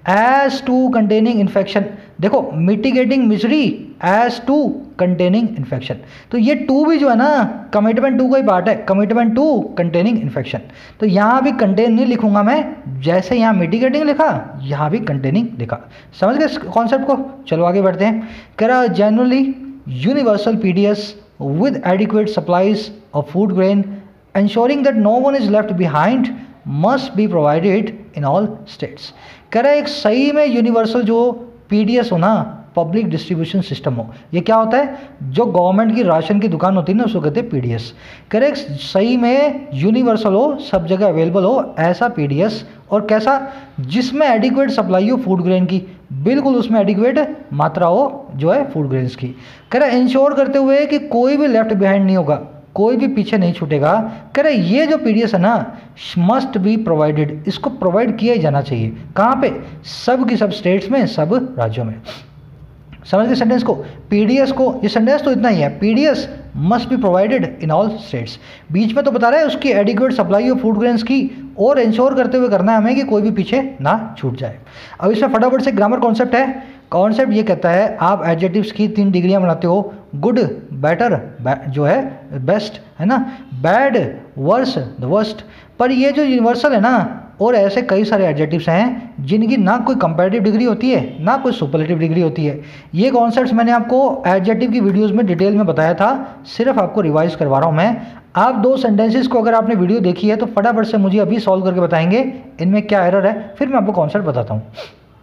एज टू कंटेनिंग इन्फेक्शन। देखो mitigating misery as to containing infection, तो ये टू भी जो है ना कमिटमेंट टू का ही पार्ट है, कमिटमेंट टू कंटेनिंग इन्फेक्शन। तो यहाँ भी कंटेन नहीं लिखूंगा मैं, जैसे यहाँ मिटिगेटिंग लिखा यहाँ भी कंटेनिंग लिखा। समझ गए कॉन्सेप्ट को। चलो आगे बढ़ते हैं। कह रहा generally universal PDS with adequate supplies of food grain ensuring that no one is left behind must be provided in all states। कह रहा है एक सही में यूनिवर्सल जो पीडीएस हो ना, पब्लिक डिस्ट्रीब्यूशन सिस्टम हो। ये क्या होता है, जो गवर्नमेंट की राशन की दुकान होती है ना, उसको कहते हैं पीडीएस। कह रहे सही में यूनिवर्सल हो, सब जगह अवेलेबल हो ऐसा पीडीएस, और कैसा, जिसमें एडिक्वेट सप्लाई हो फूड ग्रेन की, बिल्कुल उसमें एडिक्वेट मात्रा हो जो है फूड ग्रेन्स की। कह रहा है इंश्योर करते हुए कि कोई भी लेफ्ट बिहाइंड नहीं होगा, कोई भी पीछे नहीं छूटेगा। कह रहे ये जो पीडीएस है ना मस्ट बी प्रोवाइडेड, इसको प्रोवाइड किया ही जाना चाहिए। कहाँ पे? सब की सब स्टेट्स में, सब राज्यों में। समझ गए सेंटेंस को? पीडीएस को, ये सेंटेंस तो इतना ही है, PDS must be provided in all states. बीच में तो बता रहा है उसकी adequate supply of food grains की और इंश्योर करते हुए करना है हमें कि कोई भी पीछे ना छूट जाए। अब इसमें फटाफट से ग्रामर कॉन्सेप्ट है। कॉन्सेप्ट ये कहता है आप एडजेक्टिव्स की 3 डिग्रियां बनाते हो, गुड, बेटर, जो है बेस्ट, है ना, बैड, वर्स, द वर्स्ट। पर ये जो यूनिवर्सल है ना, और ऐसे कई सारे एडजेक्टिव्स हैं जिनकी ना कोई कंपैरेटिव डिग्री होती है ना कोई सुपरलेटिव डिग्री होती है। ये कॉन्सेप्ट्स मैंने आपको एडजेक्टिव की वीडियोस में डिटेल में बताया था, सिर्फ आपको रिवाइज करवा रहा हूँ मैं। आप 2 सेंटेंसेस को अगर आपने वीडियो देखी है तो फटाफट से मुझे अभी सॉल्व करके बताएंगे इनमें क्या एरर है, फिर मैं आपको कॉन्सेप्ट बताता हूँ।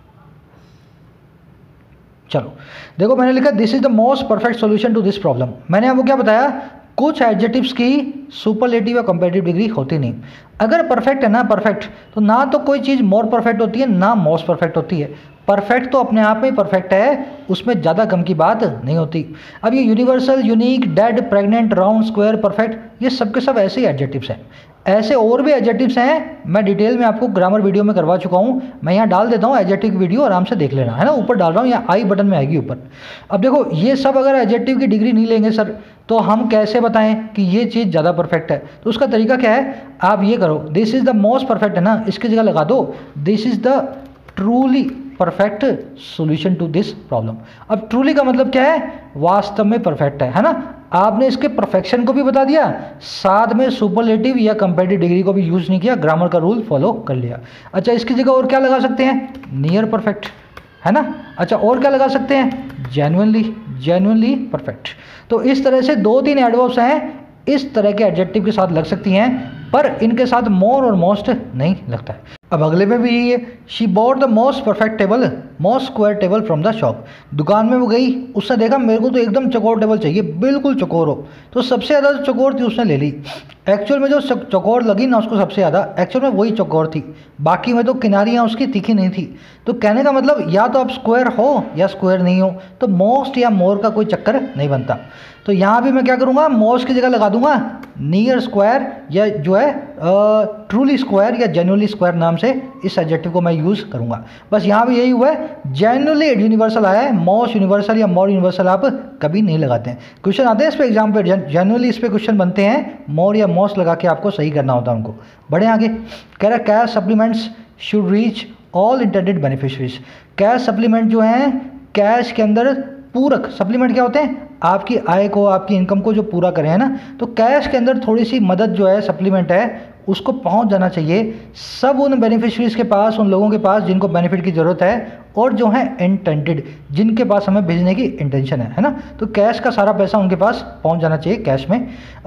चलो देखो, मैंने लिखा this is the most perfect solution to this problem. मैंने आपको क्या बताया? कुछ एडजेक्टिव्स की सुपरलेटिव या कंपैरेटिव डिग्री होती नहीं। अगर परफेक्ट है ना, परफेक्ट, तो ना तो कोई चीज़ मोर परफेक्ट होती है ना मोस्ट परफेक्ट होती है। परफेक्ट तो अपने आप में परफेक्ट है, उसमें ज़्यादा कम की बात नहीं होती। अब ये universal, unique, dead, pregnant, round, square, perfect, ये सब के सब ऐसे ही एडजेक्टिव्स हैं। ऐसे और भी एडजेक्टिव्स हैं, मैं डिटेल में आपको ग्रामर वीडियो में करवा चुका हूँ। मैं यहाँ डाल देता हूँ एडजेक्टिव वीडियो, आराम से देख लेना, है ना, ऊपर डाल रहा हूँ या आई बटन में आएगी ऊपर। अब देखो ये सब अगर एडजेक्टिव की डिग्री नहीं लेंगे सर, तो हम कैसे बताएं कि ये चीज़ ज़्यादा परफेक्ट है? तो उसका तरीका क्या है? आप ये करो, this is the most perfect है ना, इसकी जगह लगा दो this is the truly perfect solution to this problem. अब ट्रूली का मतलब क्या है? वास्तव में परफेक्ट है ना। आपने इसके परफेक्शन को भी बता दिया, साथ में सुपरलेटिव या कंपैरेटिव डिग्री को भी यूज नहीं किया, ग्रामर का रूल फॉलो कर लिया। अच्छा, इसकी जगह और क्या लगा सकते हैं? नियर परफेक्ट, है ना। अच्छा, और क्या लगा सकते हैं? Genuinely, genuinely perfect. तो इस तरह से 2-3 एडवर्ब्स हैं, इस तरह के एडजेक्टिव के साथ लग सकती हैं, पर इनके साथ मोर और मोस्ट नहीं लगता है। अब अगले में भी यही है, she bought the most perfect table, most square table from the shop. दुकान में वो गई, उसने देखा मेरे को तो एकदम चौकोर टेबल चाहिए, बिल्कुल चौकोर हो, तो सबसे ज़्यादा जो चौकोर थी उसने ले ली। एक्चुअल में जो चौकोर लगी ना उसको सबसे ज़्यादा, एक्चुअल में वही चौकोर थी, बाकी में तो किनारियाँ उसकी तीखी नहीं थी। तो कहने का मतलब या तो आप स्क्वायर हो या स्क्वायर नहीं हो, तो मोस्ट या मोर का कोई चक्कर नहीं बनता। तो यहाँ भी मैं क्या करूँगा? मोस्ट की जगह लगा दूंगा नियर स्क्वायर, या जो है ट्रूली स्क्वायर या जेन्युइनली स्क्वायर नाम से इस एडजेक्टिव को मैं यूज़ करूँगा। बस यहाँ भी यही हुआ है, जेन्युइनली यूनिवर्सल आया है, मोस्ट यूनिवर्सल या मोर यूनिवर्सल आप कभी नहीं लगाते हैं। क्वेश्चन आते हैं इस पर एग्जाम पे, जेन्युइनली इस पर क्वेश्चन बनते हैं, मोर या मोस्ट लगा के आपको सही करना होता है उनको। बढ़े आगे, कह रहा है cash supplements should reach all intended beneficiaries. Cash supplement जो हैं, कैश के अंदर पूरक सप्लीमेंट क्या होते हैं? आपकी आय को, आपकी इनकम को जो पूरा करें, है ना। तो कैश के अंदर थोड़ी सी मदद जो है, सप्लीमेंट है, उसको पहुंच जाना चाहिए सब उन बेनिफिशरीज के पास, उन लोगों के पास जिनको बेनिफिट की ज़रूरत है और जो है इंटेंटेड, जिनके पास हमें भेजने की इंटेंशन है ना। तो कैश का सारा पैसा उनके पास पहुंच जाना चाहिए कैश में।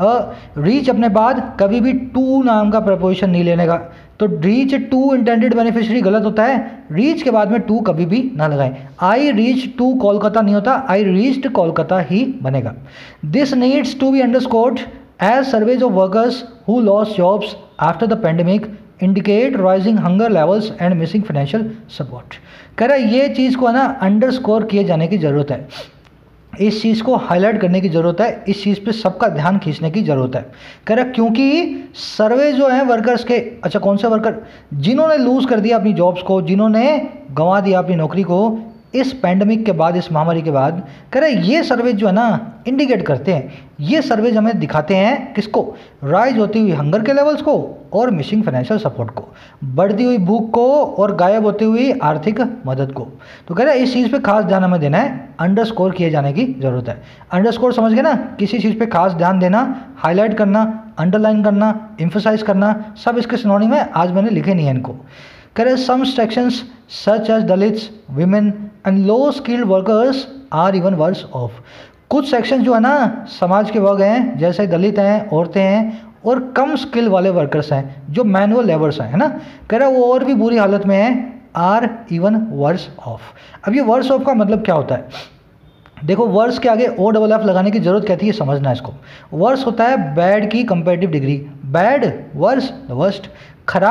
रीच अपने बाद कभी भी टू नाम का प्रपोजिशन नहीं लेने का, तो रीच टू इंटेंडेड बेनिफिशियरी गलत होता है, रीच के बाद में टू कभी भी ना लगाएं। आई रीच टू कोलकाता नहीं होता, आई रीच्ड कोलकाता ही बनेगा। This needs to be underscored as surveys of workers who lost jobs after the pandemic indicate rising hunger levels and missing financial support. कह रहा है ये चीज़ को है ना अंडरस्कोर किए जाने की ज़रूरत है, इस चीज़ को हाईलाइट करने की ज़रूरत है, इस चीज़ पे सबका ध्यान खींचने की ज़रूरत है। कह रहा क्योंकि सर्वे जो है वर्कर्स के, अच्छा कौन से वर्कर? जिन्होंने लूज़ कर दिया अपनी जॉब्स को, जिन्होंने गंवा दिया अपनी नौकरी को इस पैंडमिक के बाद, इस महामारी के बाद। कह रहे ये सर्वे जो है ना इंडिकेट करते हैं, ये सर्वेज हमें दिखाते हैं किसको? राइज होती हुई हंगर के लेवल्स को और मिसिंग फाइनेंशियल सपोर्ट को, बढ़ती हुई भूख को और गायब होती हुई आर्थिक मदद को। तो कह रहे हैं इस चीज़ पे खास ध्यान हमें देना है, अंडरस्कोर किए जाने की ज़रूरत है। अंडरस्कोर समझ गए ना? किसी चीज़ पे खास ध्यान देना, हाईलाइट करना, अंडरलाइन करना, एम्फसाइज करना, सब इसके सिनोनिम है, आज मैंने लिखे नहीं है इनको। कह रहे some sections such as Dalits, women and low skilled workers are even worse off. कुछ सेक्शन जो है ना समाज के वर्ग हैं, जैसे दलित हैं, औरतें हैं और कम स्किल वाले वर्कर्स हैं, जो मैनुअल लेबर्स हैं, है ना। कह रहा है वो और भी बुरी हालत में हैं, आर इवन वर्स ऑफ। अब ये वर्स ऑफ का मतलब क्या होता है? देखो वर्स के आगे ओ डबल एफ लगाने की जरूरत कहती है, समझना इसको। वर्स होता है बैड की comparative degree, bad, worse, the worst. खराब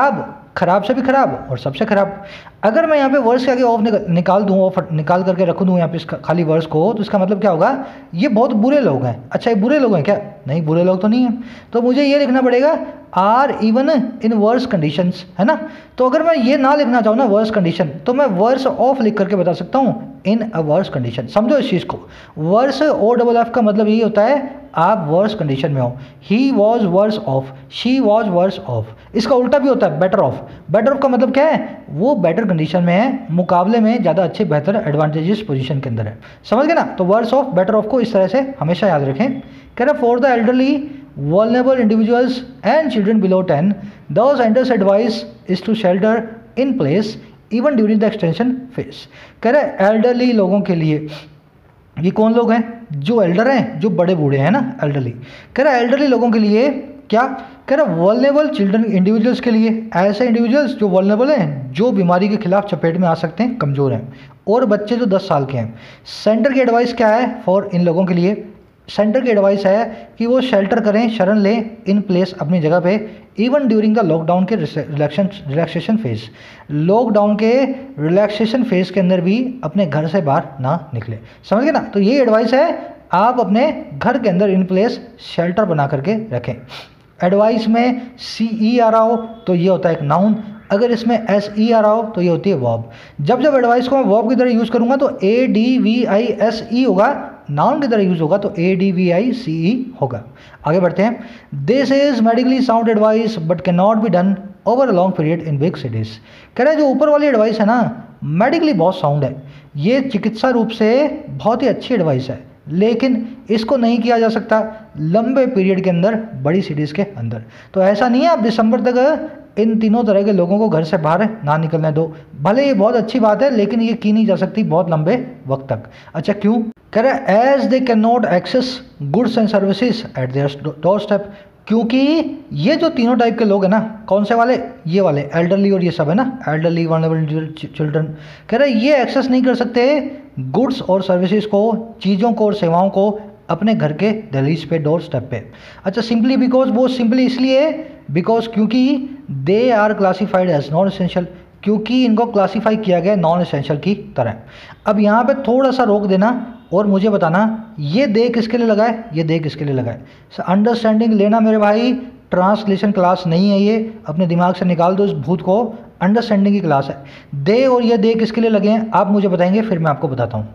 खराब से भी खराब और सबसे खराब। अगर मैं यहाँ पे वर्ड्स के आगे ऑफ निकाल दूँ, ऑफ निकाल करके रख दूँ यहाँ पे इसका खाली वर्ड्स को, तो इसका मतलब क्या होगा, ये बहुत बुरे लोग हैं। अच्छा, ये बुरे लोग हैं क्या? नहीं, बुरे लोग तो नहीं हैं। तो मुझे ये लिखना पड़ेगा are even in worse conditions, है ना। तो अगर मैं ये ना लिखना चाहूँ ना वर्स कंडीशन, तो मैं वर्स ऑफ लिख करके बता सकता हूँ इन अ वर्स कंडीशन। समझो इस चीज़ को, वर्स ओ डबल एफ का मतलब यही होता है आप वर्स कंडीशन में हो। He was worse off, she was worse off. इसका उल्टा भी होता है बेटर ऑफ। बेटर ऑफ का मतलब क्या है, वो बेटर कंडीशन में है, मुकाबले में ज़्यादा अच्छे बेहतर एडवांटेजेस पोजीशन के अंदर है। समझ गए ना। तो वर्स ऑफ बेटर ऑफ को इस तरह से हमेशा याद रखें। कह रहे for the elderly vulnerable individuals and children below 10, the center's advice is to shelter in place even during the extension phase। कह रहे एल्डरली लोगों के लिए, ये कौन लोग हैं, जो एल्डर हैं, जो बड़े बूढ़े हैं ना, एल्डरली। कह रहा एल्डरली लोगों के लिए क्या, कह रहा वल्नरेबल चिल्ड्रन इंडिविजुअल्स के लिए, ऐसे इंडिविजुअल्स जो वल्नरेबल हैं, जो बीमारी के खिलाफ चपेट में आ सकते हैं, कमज़ोर हैं, और बच्चे जो 10 साल के हैं। सेंटर की एडवाइस क्या है फॉर इन लोगों के लिए, सेंटर की एडवाइस है कि वो शेल्टर करें, शरण लें इन प्लेस अपनी जगह पे, इवन ड्यूरिंग द लॉकडाउन के रिलैक्सेशन फेज, लॉकडाउन के रिलैक्सेशन फेज के अंदर भी अपने घर से बाहर ना निकले। समझ गए ना। तो ये एडवाइस है, आप अपने घर के अंदर इन प्लेस शेल्टर बना करके रखें। एडवाइस में CE आ रहा हो तो ये होता है एक नाउन, अगर इसमें SE आ रहा हो तो ये होती है वर्ब। जब एडवाइस को मैं वर्ब की तरह यूज़ करूँगा तो ADVISE होगा, नाउन की तरह यूज होगा तो ADVICE होगा। आगे बढ़ते हैं। This is medically sound advice but can not be done over a long period in big cities. कह रहे हैं जो ऊपर वाली एडवाइस है ना, मेडिकली बहुत साउंड है, ये चिकित्सा रूप से बहुत ही अच्छी एडवाइस है, लेकिन इसको नहीं किया जा सकता लंबे पीरियड के अंदर बड़ी सिटीज़ के अंदर। तो ऐसा नहीं है आप दिसंबर तक इन तीनों तरह के लोगों को घर से बाहर ना निकलने दो। भले ये बहुत अच्छी बात है, लेकिन ये की नहीं जा सकती बहुत लंबे वक्त तक। अच्छा क्यों, कह रहे as they can not access goods and services at their door step. क्योंकि ये जो तीनों टाइप के लोग हैं ना, कौन से वाले, ये वाले एल्डरली और ये सब है ना, एल्डरली वल्नरेबल चिल्ड्रन, कह रहे ये एक्सेस नहीं कर सकते गुड्स और सर्विसेज को, चीज़ों को और सेवाओं को अपने घर के दहलीज पे, डोर स्टेप पे। अच्छा सिंपली बिकॉज, वो सिंपली इसलिए बिकॉज क्योंकि they are classified as non essential, क्योंकि इनको क्लासीफाई किया गया नॉन एसेंशियल की तरह। अब यहाँ पे थोड़ा सा रोक देना और मुझे बताना ये दे किसके लिए लगा है, ये दे किसके लिए लगा है। अंडरस्टैंडिंग लेना मेरे भाई, ट्रांसलेशन क्लास नहीं है ये, अपने दिमाग से निकाल दो इस भूत को, अंडरस्टैंडिंग की क्लास है। दे और ये दे किसके लिए लगे हैं आप मुझे बताएंगे, फिर मैं आपको बताता हूँ।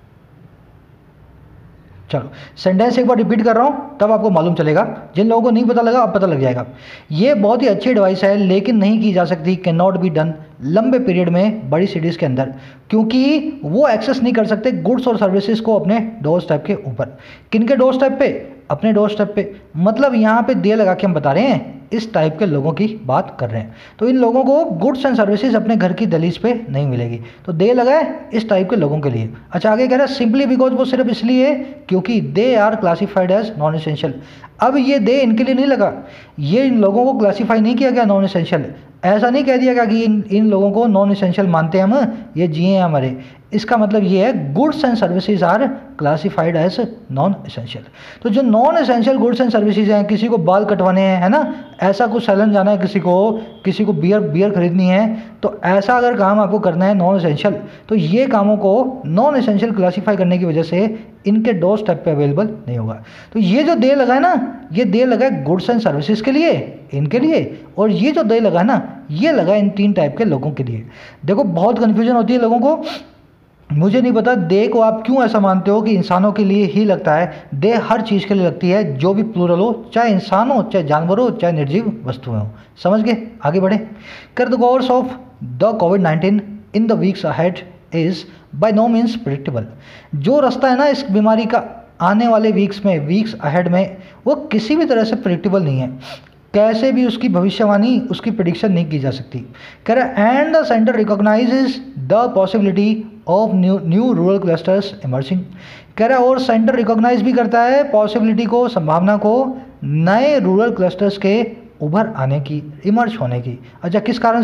चलो सेंटेंस एक बार रिपीट कर रहा हूँ तब आपको मालूम चलेगा, जिन लोगों को नहीं पता लगा अब पता लग जाएगा। ये बहुत ही अच्छी एडवाइस है लेकिन नहीं की जा सकती, कैन नॉट बी डन, लंबे पीरियड में बड़ी सिटीज़ के अंदर, क्योंकि वो एक्सेस नहीं कर सकते गुड्स और सर्विसेज को अपने डोर स्टेप के ऊपर। किनके डोर स्टेप पे, अपने डोर स्टेप पे। मतलब यहाँ पे दे लगा के हम बता रहे हैं इस टाइप के लोगों की बात कर रहे हैं। तो इन लोगों को गुड्स एंड सर्विसेज अपने घर की दहलीज पे नहीं मिलेगी, तो दे लगा है इस टाइप के लोगों के लिए। अच्छा आगे कह रहा है सिंपली बिकॉज, वो सिर्फ इसलिए क्योंकि they are classified as non essential. अब ये दे इनके लिए नहीं लगा, ये इन लोगों को क्लासीफाई नहीं किया गया नॉन एसेंशियल, ऐसा नहीं कह दिया गया कि इन लोगों को नॉन एसेंशियल मानते हैं हम, ये जिए हैं हमारे। इसका मतलब ये है goods and services are classified as non essential. तो जो non essential goods and services हैं, किसी को बाल कटवाने हैं, है ना, ऐसा कुछ सैलून जाना है, किसी को बियर खरीदनी है, तो ऐसा अगर काम आपको करना है नॉन एसेंशियल, तो ये कामों को नॉन एसेंशियल क्लासीफाई करने की वजह से इनके डोर स्टेप पे अवेलेबल नहीं होगा। तो ये जो दे लगा है ना, ये दे लगा है गुड्स एंड सर्विसेज के लिए, इनके लिए, और ये जो दे लगा है ना, ये लगा इन तीन टाइप के लोगों के लिए। देखो बहुत कन्फ्यूजन होती है लोगों को, मुझे नहीं पता दे को आप क्यों ऐसा मानते हो कि इंसानों के लिए ही लगता है। दे हर चीज़ के लिए लगती है जो भी प्लूरल हो, चाहे इंसान हो, चाहे जानवर हो, चाहे निर्जीव वस्तुएं हो। समझ गए, आगे बढ़े। कर द कोर्स ऑफ द कोविड-19 in the weeks ahead is by no means predictable. जो रास्ता है ना इस बीमारी का आने वाले वीक्स अहेड में, वो किसी भी तरह से प्रिडिक्टेबल नहीं है, कैसे भी उसकी भविष्यवाणी, उसकी प्रिडिक्शन नहीं की जा सकती। कह रहा है and the centre recognises the possibility of new rural clusters emerging. कह रहा है और सेंटर रिकॉग्नाइज भी करता है पॉसिबिलिटी को, संभावना को, नए रूरल क्लस्टर्स के उभर आने की, इमर्ज होने की। अच्छा किस कारण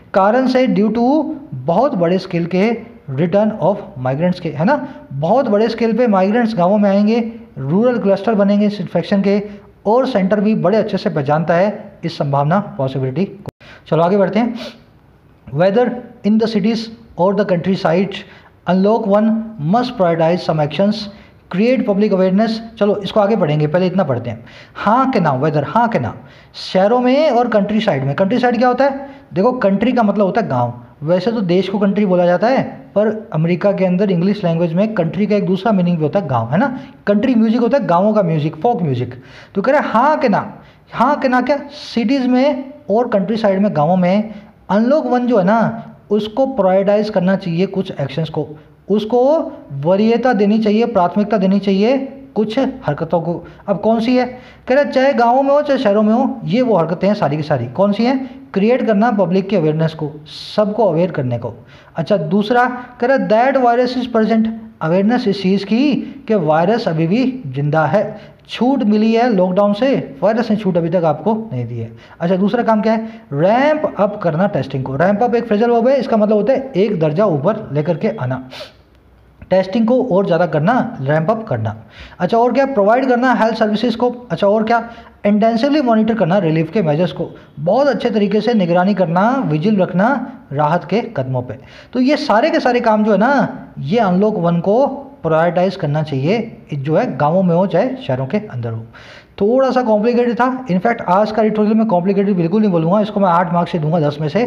से ड्यू टू बहुत बड़े स्केल के रिटर्न ऑफ माइग्रेंट्स के, है ना, बहुत बड़े स्केल पे माइग्रेंट्स गाँवों में आएंगे, रूरल क्लस्टर बनेंगे इस इन्फेक्शन के, और सेंटर भी बड़े अच्छे से पहचानता है इस संभावना पॉसिबिलिटी को। चलो आगे बढ़ते हैं। Whether in the cities or the countryside unlock one must prioritise some actions create public awareness. चलो इसको आगे पढ़ेंगे, पहले इतना पढ़ते हैं। हाँ के ना, वेदर हाँ के ना, शहरों में और कंट्री साइड में। कंट्री साइड क्या होता है? देखो कंट्री का मतलब होता है गांव। वैसे तो देश को कंट्री बोला जाता है, पर अमेरिका के अंदर इंग्लिश लैंग्वेज में कंट्री का एक दूसरा मीनिंग भी होता है गांव, है ना। कंट्री म्यूजिक होता है गाँवों का म्यूजिक, फोक म्यूजिक। तो कह रहे हैं हाँ के ना, हाँ के ना क्या, सिटीज़ में और कंट्री साइड में, गाँवों में अनलॉक वन जो है ना उसको प्रायोरिटाइज करना चाहिए कुछ एक्शंस को, उसको वरीयता देनी चाहिए, प्राथमिकता देनी चाहिए कुछ हरकतों को। अब कौन सी है? कह रहे चाहे गाँवों में हो चाहे शहरों में हो, ये वो हरकतें हैं सारी की सारी। कौन सी हैं? क्रिएट करना पब्लिक की अवेयरनेस को, सबको अवेयर करने को। अच्छा दूसरा कह रहे that virus is present, awareness इस चीज़ की कि वायरस अभी भी जिंदा है। छूट मिली है लॉकडाउन से, वायरस ने छूट अभी तक आपको नहीं दी है। अच्छा दूसरा काम क्या है? रैंप अप करना टेस्टिंग को। रैंप अप एक फ्रेजल वर्ब है, इसका मतलब होता है एक दर्जा ऊपर लेकर के आना, टेस्टिंग को और ज़्यादा करना, रैंप अप करना। अच्छा और क्या? प्रोवाइड करना हेल्थ सर्विसेज को। अच्छा और क्या? इंटेंसिवली मॉनिटर करना रिलीफ के मेजर्स को, बहुत अच्छे तरीके से निगरानी करना, विजिल रखना राहत के कदमों पे। तो ये सारे के सारे काम जो है ना, ये अनलॉक वन को प्रायोरिटाइज करना चाहिए, जो है गाँवों में हो चाहे शहरों के अंदर हो। थोड़ा सा कॉम्प्लिकेटेड था, इनफैक्ट आज का ट्यूटोरियल में कॉम्प्लिकेटेड बिल्कुल नहीं बोलूँगा, इसको मैं 8 मार्क्स से दूंगा 10 में से।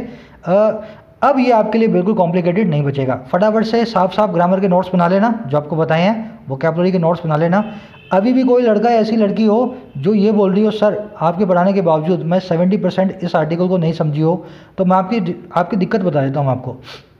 अब ये आपके लिए बिल्कुल कॉम्प्लिकेटेड नहीं बचेगा। फटाफट से साफ साफ ग्रामर के नोट्स बना लेना, जो आपको बताए हैं, वोकैबुलरी के नोट्स बना लेना। अभी भी कोई लड़का या ऐसी लड़की हो जो ये बोल रही हो सर आपके पढ़ाने के बावजूद मैं 70% इस आर्टिकल को नहीं समझी हो, तो मैं आपकी दिक्कत बता देता हूँ आपको।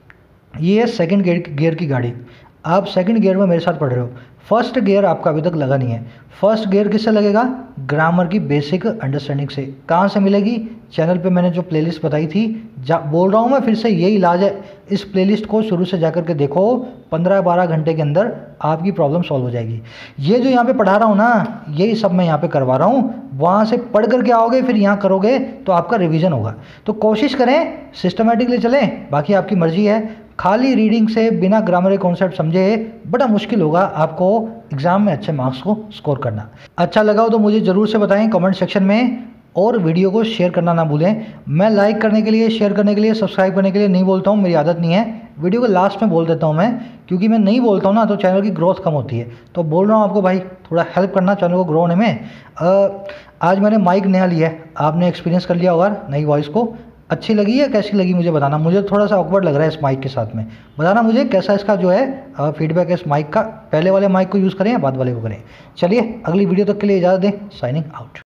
ये है सेकंड गियर की गाड़ी, आप सेकंड गियर में मेरे साथ पढ़ रहे हो, फर्स्ट गियर आपका अभी तक लगा नहीं है। फर्स्ट गियर किससे लगेगा? ग्रामर की बेसिक अंडरस्टैंडिंग से। कहाँ से मिलेगी? चैनल पे मैंने जो प्लेलिस्ट बताई थी, बोल रहा हूँ मैं फिर से, यही इलाज है। इस प्लेलिस्ट को शुरू से जाकर के देखो, 15-12 घंटे के अंदर आपकी प्रॉब्लम सॉल्व हो जाएगी। ये जो यहाँ पे पढ़ा रहा हूँ ना, यही सब मैं यहाँ पे करवा रहा हूँ। वहाँ से पढ़ करके आओगे फिर यहाँ करोगे तो आपका रिवीजन होगा। तो कोशिश करें सिस्टमेटिकली चलें, बाकी आपकी मर्जी है। खाली रीडिंग से बिना ग्रामर के कॉन्सेप्ट समझे बड़ा मुश्किल होगा आपको एग्जाम में अच्छे मार्क्स को स्कोर करना। अच्छा लगा हो तो मुझे ज़रूर से बताएं कमेंट सेक्शन में, और वीडियो को शेयर करना ना भूलें। मैं लाइक करने के लिए, शेयर करने के लिए, सब्सक्राइब करने के लिए नहीं बोलता हूँ, मेरी आदत नहीं है। वीडियो को लास्ट में बोल देता हूँ मैं, क्योंकि मैं नहीं बोलता हूँ ना तो चैनल की ग्रोथ कम होती है। तो बोल रहा हूँ आपको भाई, थोड़ा हेल्प करना चैनल को ग्रो होने में। आज मैंने माइक नया लिया है, आपने एक्सपीरियंस कर लिया होगा नई वॉइस को। अच्छी लगी या कैसी लगी मुझे बताना, मुझे थोड़ा सा ऑकवर्ड लग रहा है इस माइक के साथ में। बताना मुझे कैसा इसका जो है फीडबैक है इस माइक का, पहले वाले माइक को यूज़ करें या बाद वाले को करें। चलिए अगली वीडियो तक के लिए इजाज़त दें, साइनिंग आउट।